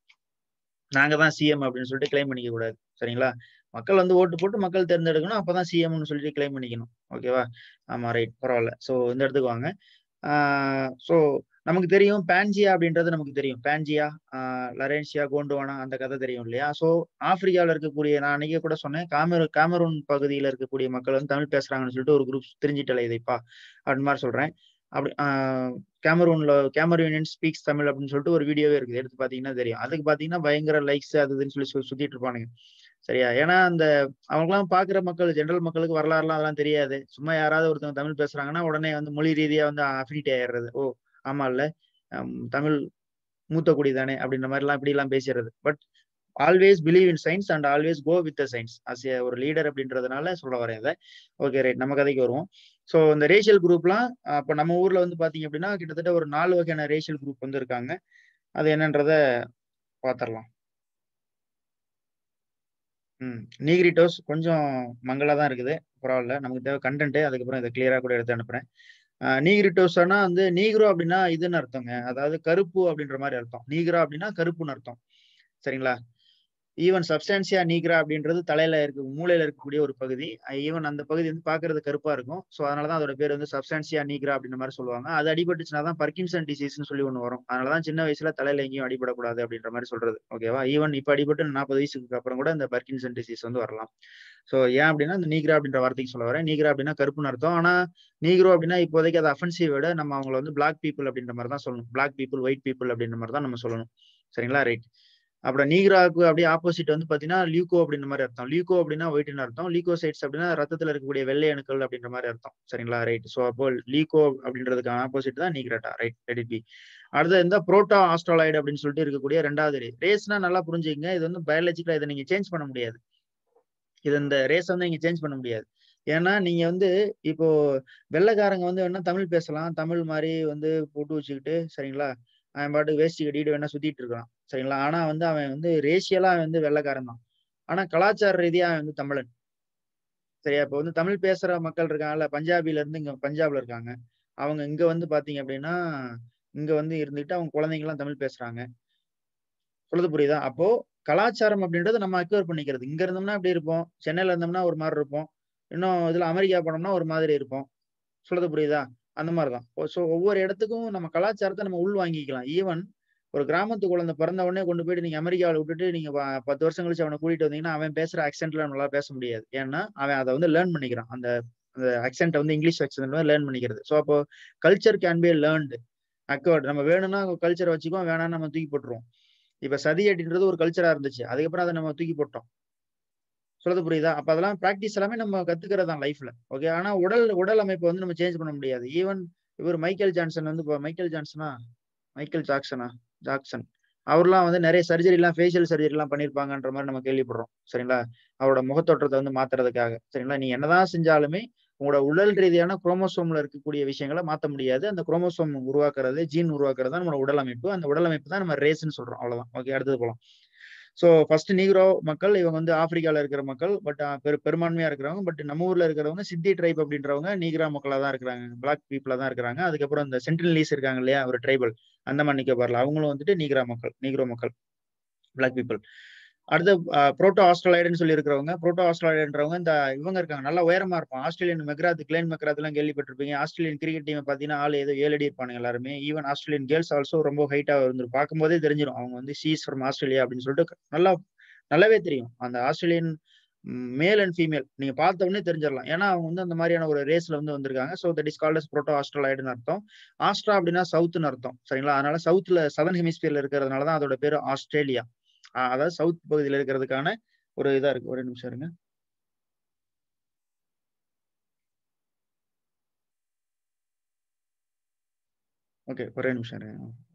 நாங்க தான் சிஎம் அப்படின்னு சொல்லிட்டு கிளைம் பண்ணிக்க கூடாது. சரிங்களா? மக்கள் வந்து ஓட்டு போட்டு மக்கள் தேர்ந்தெடுக்கணும். அப்பதான் சிஎம்ன்னு சொல்லிட்டு கிளைம் பண்ணிக்கணும். ஓகேவா? ஆமா ரைட். பரவால்ல. சோ இந்த இடத்துக்கு வாங்க. ஆ சோ நமக்கு தெரியும் பான்ஜியா அப்படின்றது நமக்கு தெரியும். பான்ஜியா, ஆ லரேன்சியா, கோண்டுவானா அந்த கதை தெரியும் இல்லையா? சோ ஆப்பிரிக்கால இருக்கக்கூடிய நான் அன்னைக்கே கூட சொன்னேன். காமெரூ காமெரூன் பகுதியில இருக்கக்கூடிய மக்கள் வந்து தமிழ் பேசுறாங்கன்னு சொல்லிட்டு ஒரு குரூப் திரிஞ்சுட்டு அலையுதுப்பா. அப்படின்னு மாரி சொல்றேன். அப்படி ஆ கேமரூன்ல கேமரூனியன் ஸ்பீக்ஸ் தமிழ் அப்படின்னு சொல்லிட்டு ஒரு வீடியோவே இருக்குது. எடுத்து பார்த்தீங்கன்னா தெரியும். அதுக்கு பார்த்தீங்கன்னா பயங்கர லைக்ஸ் அது இதுன்னு சொல்லி சு சுத்திட்டு இருப்பானுங்க. சரியா? ஏன்னா அந்த அவங்கலாம் பார்க்குற மக்கள் ஜெனரல் மக்களுக்கு வரலாறுலாம் அதெல்லாம் தெரியாது. சும்மா யாராவது ஒருத்தவங்க தமிழ் பேசுறாங்கன்னா, உடனே வந்து மொழி ரீதியா வந்து அஃபினிட்டி ஆயிடுறது. ஓ! ஆமால்ல. அம் தமிழ் மூத்த குடி தானே அப்படின்ற மாரிலாம் இப்படிலாம் பேசிறது. But always believe in science and always go with the science. As a ஒரு லீடர் அப்படின்றதுனால சொல்ல வரேன் இத. Okay right. நம்ம கதைக்கு வருவோம். ஸோ இந்த ரேஷியல் குரூப்லாம் அப்ப நம்ம ஊர்ல வந்து பார்த்தீங்க அப்படின்னா, கிட்டத்தட்ட ஒரு நான்கு வகையான ரேஷியல் குரூப் வந்து இருக்காங்க. அது என்னன்றத பார்த்துரலாம். ம். நீக்ரிட்டோஸ் கொஞ்சம் மங்கலா தான் இருக்குது. பரவால்ல. நமக்கு தேவை கன்டென்ட். அதுக்கப்புறம் இத கிளியரா கூட எடுத்து அனுப்புறேன். அ நீக்ரிட்டோஸ்னா வந்து நீக்ரோ அப்டின்னா இதுன்னு அர்த்தங்க. அதாவது கருப்பு அப்டின்ற மாரி அர்த்தம். நீக்ரா அப்டின்னா கருப்புன்னு அர்த்தம். சரிங்களா? ஈவன் சப்ஸ்டான்சியா நீக்ரா அப்படின்றது தலையில இருக்க மூளையில இருக்கக்கூடிய ஒரு பகுதி. ஈவன் அந்த பகுதி வந்து பார்க்கறதுக்கு கருப்பா இருக்கும். ஸோ அதனால தான் அதோட பேர் வந்து சப்ஸ்டான்சியா நீக்ரா அப்படின்ற மாரி சொல்லுவாங்க. அது அடிபட்டுச்சுனா தான் பர்கின்சன் டிசீஸ்ன்னு சொல்லி ஒண்ணு வரும். அதனால தான் சின்ன வயசுல தலையில எங்கேயும் அடிபடக்கூடாது அப்படின்ற மாரி சொல்றது. ஓகேவா? ஈவன் இப்ப அடிபட்டு நாற்பது வயசுக்கு அப்புறம் கூட இந்த பர்கின்சன் டிசீஸ் வந்து வரலாம். ஸோ ஏன் அப்படின்னா, இந்த நீக்ரா அப்படின்ற வார்த்தைக்கு சொல்ல வரேன். நீக்ரா அப்படின்னா கருப்புன்னு அர்த்தம். ஆனா நீக்ரோ அப்படின்னா இப்போதைக்கு அது அஃபென்சிவ் வேர்டு. நம்ம அவங்கள வந்து பிளாக் பீப்பிள் அப்படின்ற மாரி தான் சொல்லணும். பிளாக் பீப்பிள், ஒயிட் பீப்பிள் அப்படின்ற மாரி தான் நம்ம சொல்லணும். சரிங்களா? ரைட். அப்புறம் நீக்ராவுக்கு அப்படியே ஆப்போசிட் வந்து பார்த்தீங்கன்னா, லியூகோ அப்படின்ற மாரி அர்த்தம். லியூகோ அப்படின்னா ஒயிட்ன்னு அர்த்தம். லியூகோசைட்ஸ் அப்படின்னா ரத்தத்துல இருக்கக்கூடிய வெள்ளை அணுக்கள் அப்படின்ற மாரி அர்த்தம். சரிங்களா? ரைட். ஸோ அப்போ லியூகோ அப்படின்றதுக்கான ஆப்போசிட் தான் நீக்ரேட்டா. ரைட். Let it be. அடுத்தது இந்த புரோட்டோ ஆஸ்ட்ரோலாய்டு அப்படின்னு சொல்லிட்டு இருக்கக்கூடிய இரண்டாவது ரேஸ். ரேஸ்னா நல்லா புரிஞ்சுக்கங்க. இது வந்து பயாலஜிக்கலா இத நீங்க சேஞ்ச் பண்ண முடியாது. இது இந்த ரேஸ வந்து நீங்க சேஞ்ச் பண்ண முடியாது. ஏன்னா, நீங்க வந்து இப்போ வெள்ளைக்காரங்க வந்து வேணா தமிழ் பேசலாம். தமிழ் மாரி வந்து பொட்டு வச்சுக்கிட்டு சரிங்களா? அவன் பாட்டுக்கு வேஷ்டி கட்டிட்டு வேணா சுத்திட்டு இருக்கான். சரிங்களா? ஆனா வந்து அவன் வந்து ரேஷியலா அவன் வந்து வெள்ளைக்காரன் தான். ஆனா கலாச்சார ரீதியா அவன் வந்து தமிழன். சரியா? இப்ப வந்து தமிழ் பேசுற மக்கள் இருக்காங்கல்ல, பஞ்சாபில இருந்து இங்க பஞ்சாப்ல இருக்காங்க. அவங்க இங்க வந்து பார்த்தீங்க அப்படின்னா, இங்க வந்து இருந்துட்டு அவங்க குழந்தைங்கலாம் தமிழ் பேசுறாங்க. சொல்றது புரியுதா? அப்போ கலாச்சாரம் அப்படின்றது நம்ம அக்யூர் பண்ணிக்கிறது. இங்க இருந்தோம்னா இப்படி இருப்போம். சென்னையில இருந்தோம்னா ஒரு மாரி இருப்போம். இன்னும் இதுல அமெரிக்கா போனோம்னா ஒரு மாதிரி இருப்போம். சொல்றது புரியுதா? அந்த மாரி தான். சோ ஒவ்வொரு இடத்துக்கும் நம்ம கலாச்சாரத்த நம்ம உள் வாங்கிக்கலாம். ஈவன் ஒரு கிராமத்து குழந்தை பிறந்த உடனே கொண்டு போயிட்டு நீங்க அமெரிக்காவுல விட்டுட்டு நீங்க ப பத்து வருஷம் கழிச்சு அவன கூட்டிட்டு வந்தீங்கன்னா, அவன் பேசுற ஆக்சென்ட்ல நம்மளால பேச முடியாது. ஏன்னா, அவன் அத வந்து லேர்ன் பண்ணிக்கிறான். அந்த அந்த ஆக்சென்ட்ட வந்து இங்கிலீஷ் ஆக்சென்ட் லேர்ன் பண்ணிக்கிறது. சோ அப்போ culture can be learned. Acquired நம்ம வேணும்னா கல்ச்சர வச்சுக்குவோம். வேணாம்னா நம்ம தூக்கி போட்டுருவோம். இப்ப சதி அப்படின்றது ஒரு கல்ச்சரா இருந்துச்சு. அதுக்கப்புறம் அத நம்ம தூக்கி போட்டோம். சொல்றது புரியுதா? அப்ப அதெல்லாம் பிராக்டிஸ் எல்லாமே நம்ம கத்துக்கிறது தான் லைஃப்ல. ஓகே. ஆனா உடல் உடல் அமைப்ப வந்து நம்ம சேஞ்ச் பண்ண முடியாது. ஈவன் இவரு மைக்கேல் ஜான்சன் வந்து இப்ப மைக்கேல் ஜான்சனா? மைக்கேல் ஜாக்சனா? ஜாக்சன். அவர்லாம் வந்து நெறைய சர்ஜரிலாம் ஃபேஷியல் சர்ஜரிலாம் பண்ணியிருப்பாங்கன்ற மாரி நம்ம கேள்விப்படுறோம். சரிங்களா? அவரோட முகத்தோற்றத்த வந்து மாத்துறதுக்காக. சரிங்களா? நீ என்னதான் செஞ்சாலுமே, உங்களோட உடல் ரீதியான குரோமோசோம்ல இருக்கக்கூடிய விஷயங்கள மாத்த முடியாது. அந்த குரோமோசோம் உருவாக்குறது, ஜீன் உருவாக்குறது தான் நம்மளோட உடல் அமைப்பு. அந்த உடல் அமைப்பு தான் நம்ம ரேஸ்ன்னு சொல்றோம். அவ்வளவுதான். ஓகே. அடுத்தது போலாம். ஸோ ஃபர்ஸ்ட் நீக்ரோ மக்கள் இவங்க வந்து ஆப்பிரிக்கால இருக்கிற மக்கள். பட் அ பெரு பெரும்பான்மையா இருக்கிறவங்க. பட் நம்ம ஊர்ல இருக்கிறவங்க சித்தி ட்ரைப் அப்படின்றவங்க நீக்ரா மக்களா தான் இருக்கிறாங்க. பிளாக் பீப்பிளா தான் இருக்கிறாங்க. அதுக்கப்புறம் இந்த சென்டினலீஸ் இருக்காங்க இல்லையா? ஒரு ட்ரைபல். அந்தமான் நிக்கோபார்ல. அவங்களும் வந்துட்டு நீக்ரா மக்கள். நீக்ரோ மக்கள். Black people. அடுத்து அ புரோட்டோ ஆஸ்ட்ரலாய்டுன்னு சொல்லி இருக்கிறவங்க. புரோட்டோ ஆஸ்ட்ரலாய்டுன்றவங்க இந்த இவங்க இருக்காங்க. நல்லா உயரமா இருப்பான். ஆஸ்திரேலியன் மெக்ராத், கிளென் மெக்ராத்லாம் கேள்விப்பட்டிருப்பீங்க. ஆஸ்திரேலியன் கிரிக்கெட் டீம பார்த்தீங்கன்னா, ஆள் ஏதோ ஏழு அடி இருப்பானுங்க எல்லாருமே. ஈவன் ஆஸ்திரேலியன் கேர்ள்ஸ் ஆல்சோ ரொம்ப ஹைட்டா இருந்துரும். பார்க்கும்போதே தெரிஞ்சிரும். அவங்க வந்து ஷி இஸ் ஃப்ரம் ஆஸ்திரேலியா அப்படின்னு சொல்லிட்டு நல்லா நல்லாவே தெரியும். அந்த ஆஸ்திரேலியன் ம் மேல் அண்ட் ஃபீமேல் நீங்க பார்த்த உடனே தெரிஞ்சிரலாம். ஏன்னா, அவங்க வந்து அந்த மாரியான ஒரு ரேஸ்ல வந்து வந்திருக்காங்க. So that is called as proto ஆஸ்ட்ரலாய்டுன்னு அர்த்தம். ஆஸ்ட்ரா அப்படின்னா சவுத்ன்னு அர்த்தம். சரிங்களா? அதனால சவுத்ல சதர்ன் ஹெமிஸ்பியர்ல இருக்கிறதுனால தான் அதோட பேரு ஆஸ்திரேலியா. அ அதாவது சவுத் பகுதியில இருக்கிறதுக்கான ஒரு இதா இருக்கு. ஒரே நிமிஷம் இருங்க. ஓகே. ஒரே நிமிஷம் இருங்க.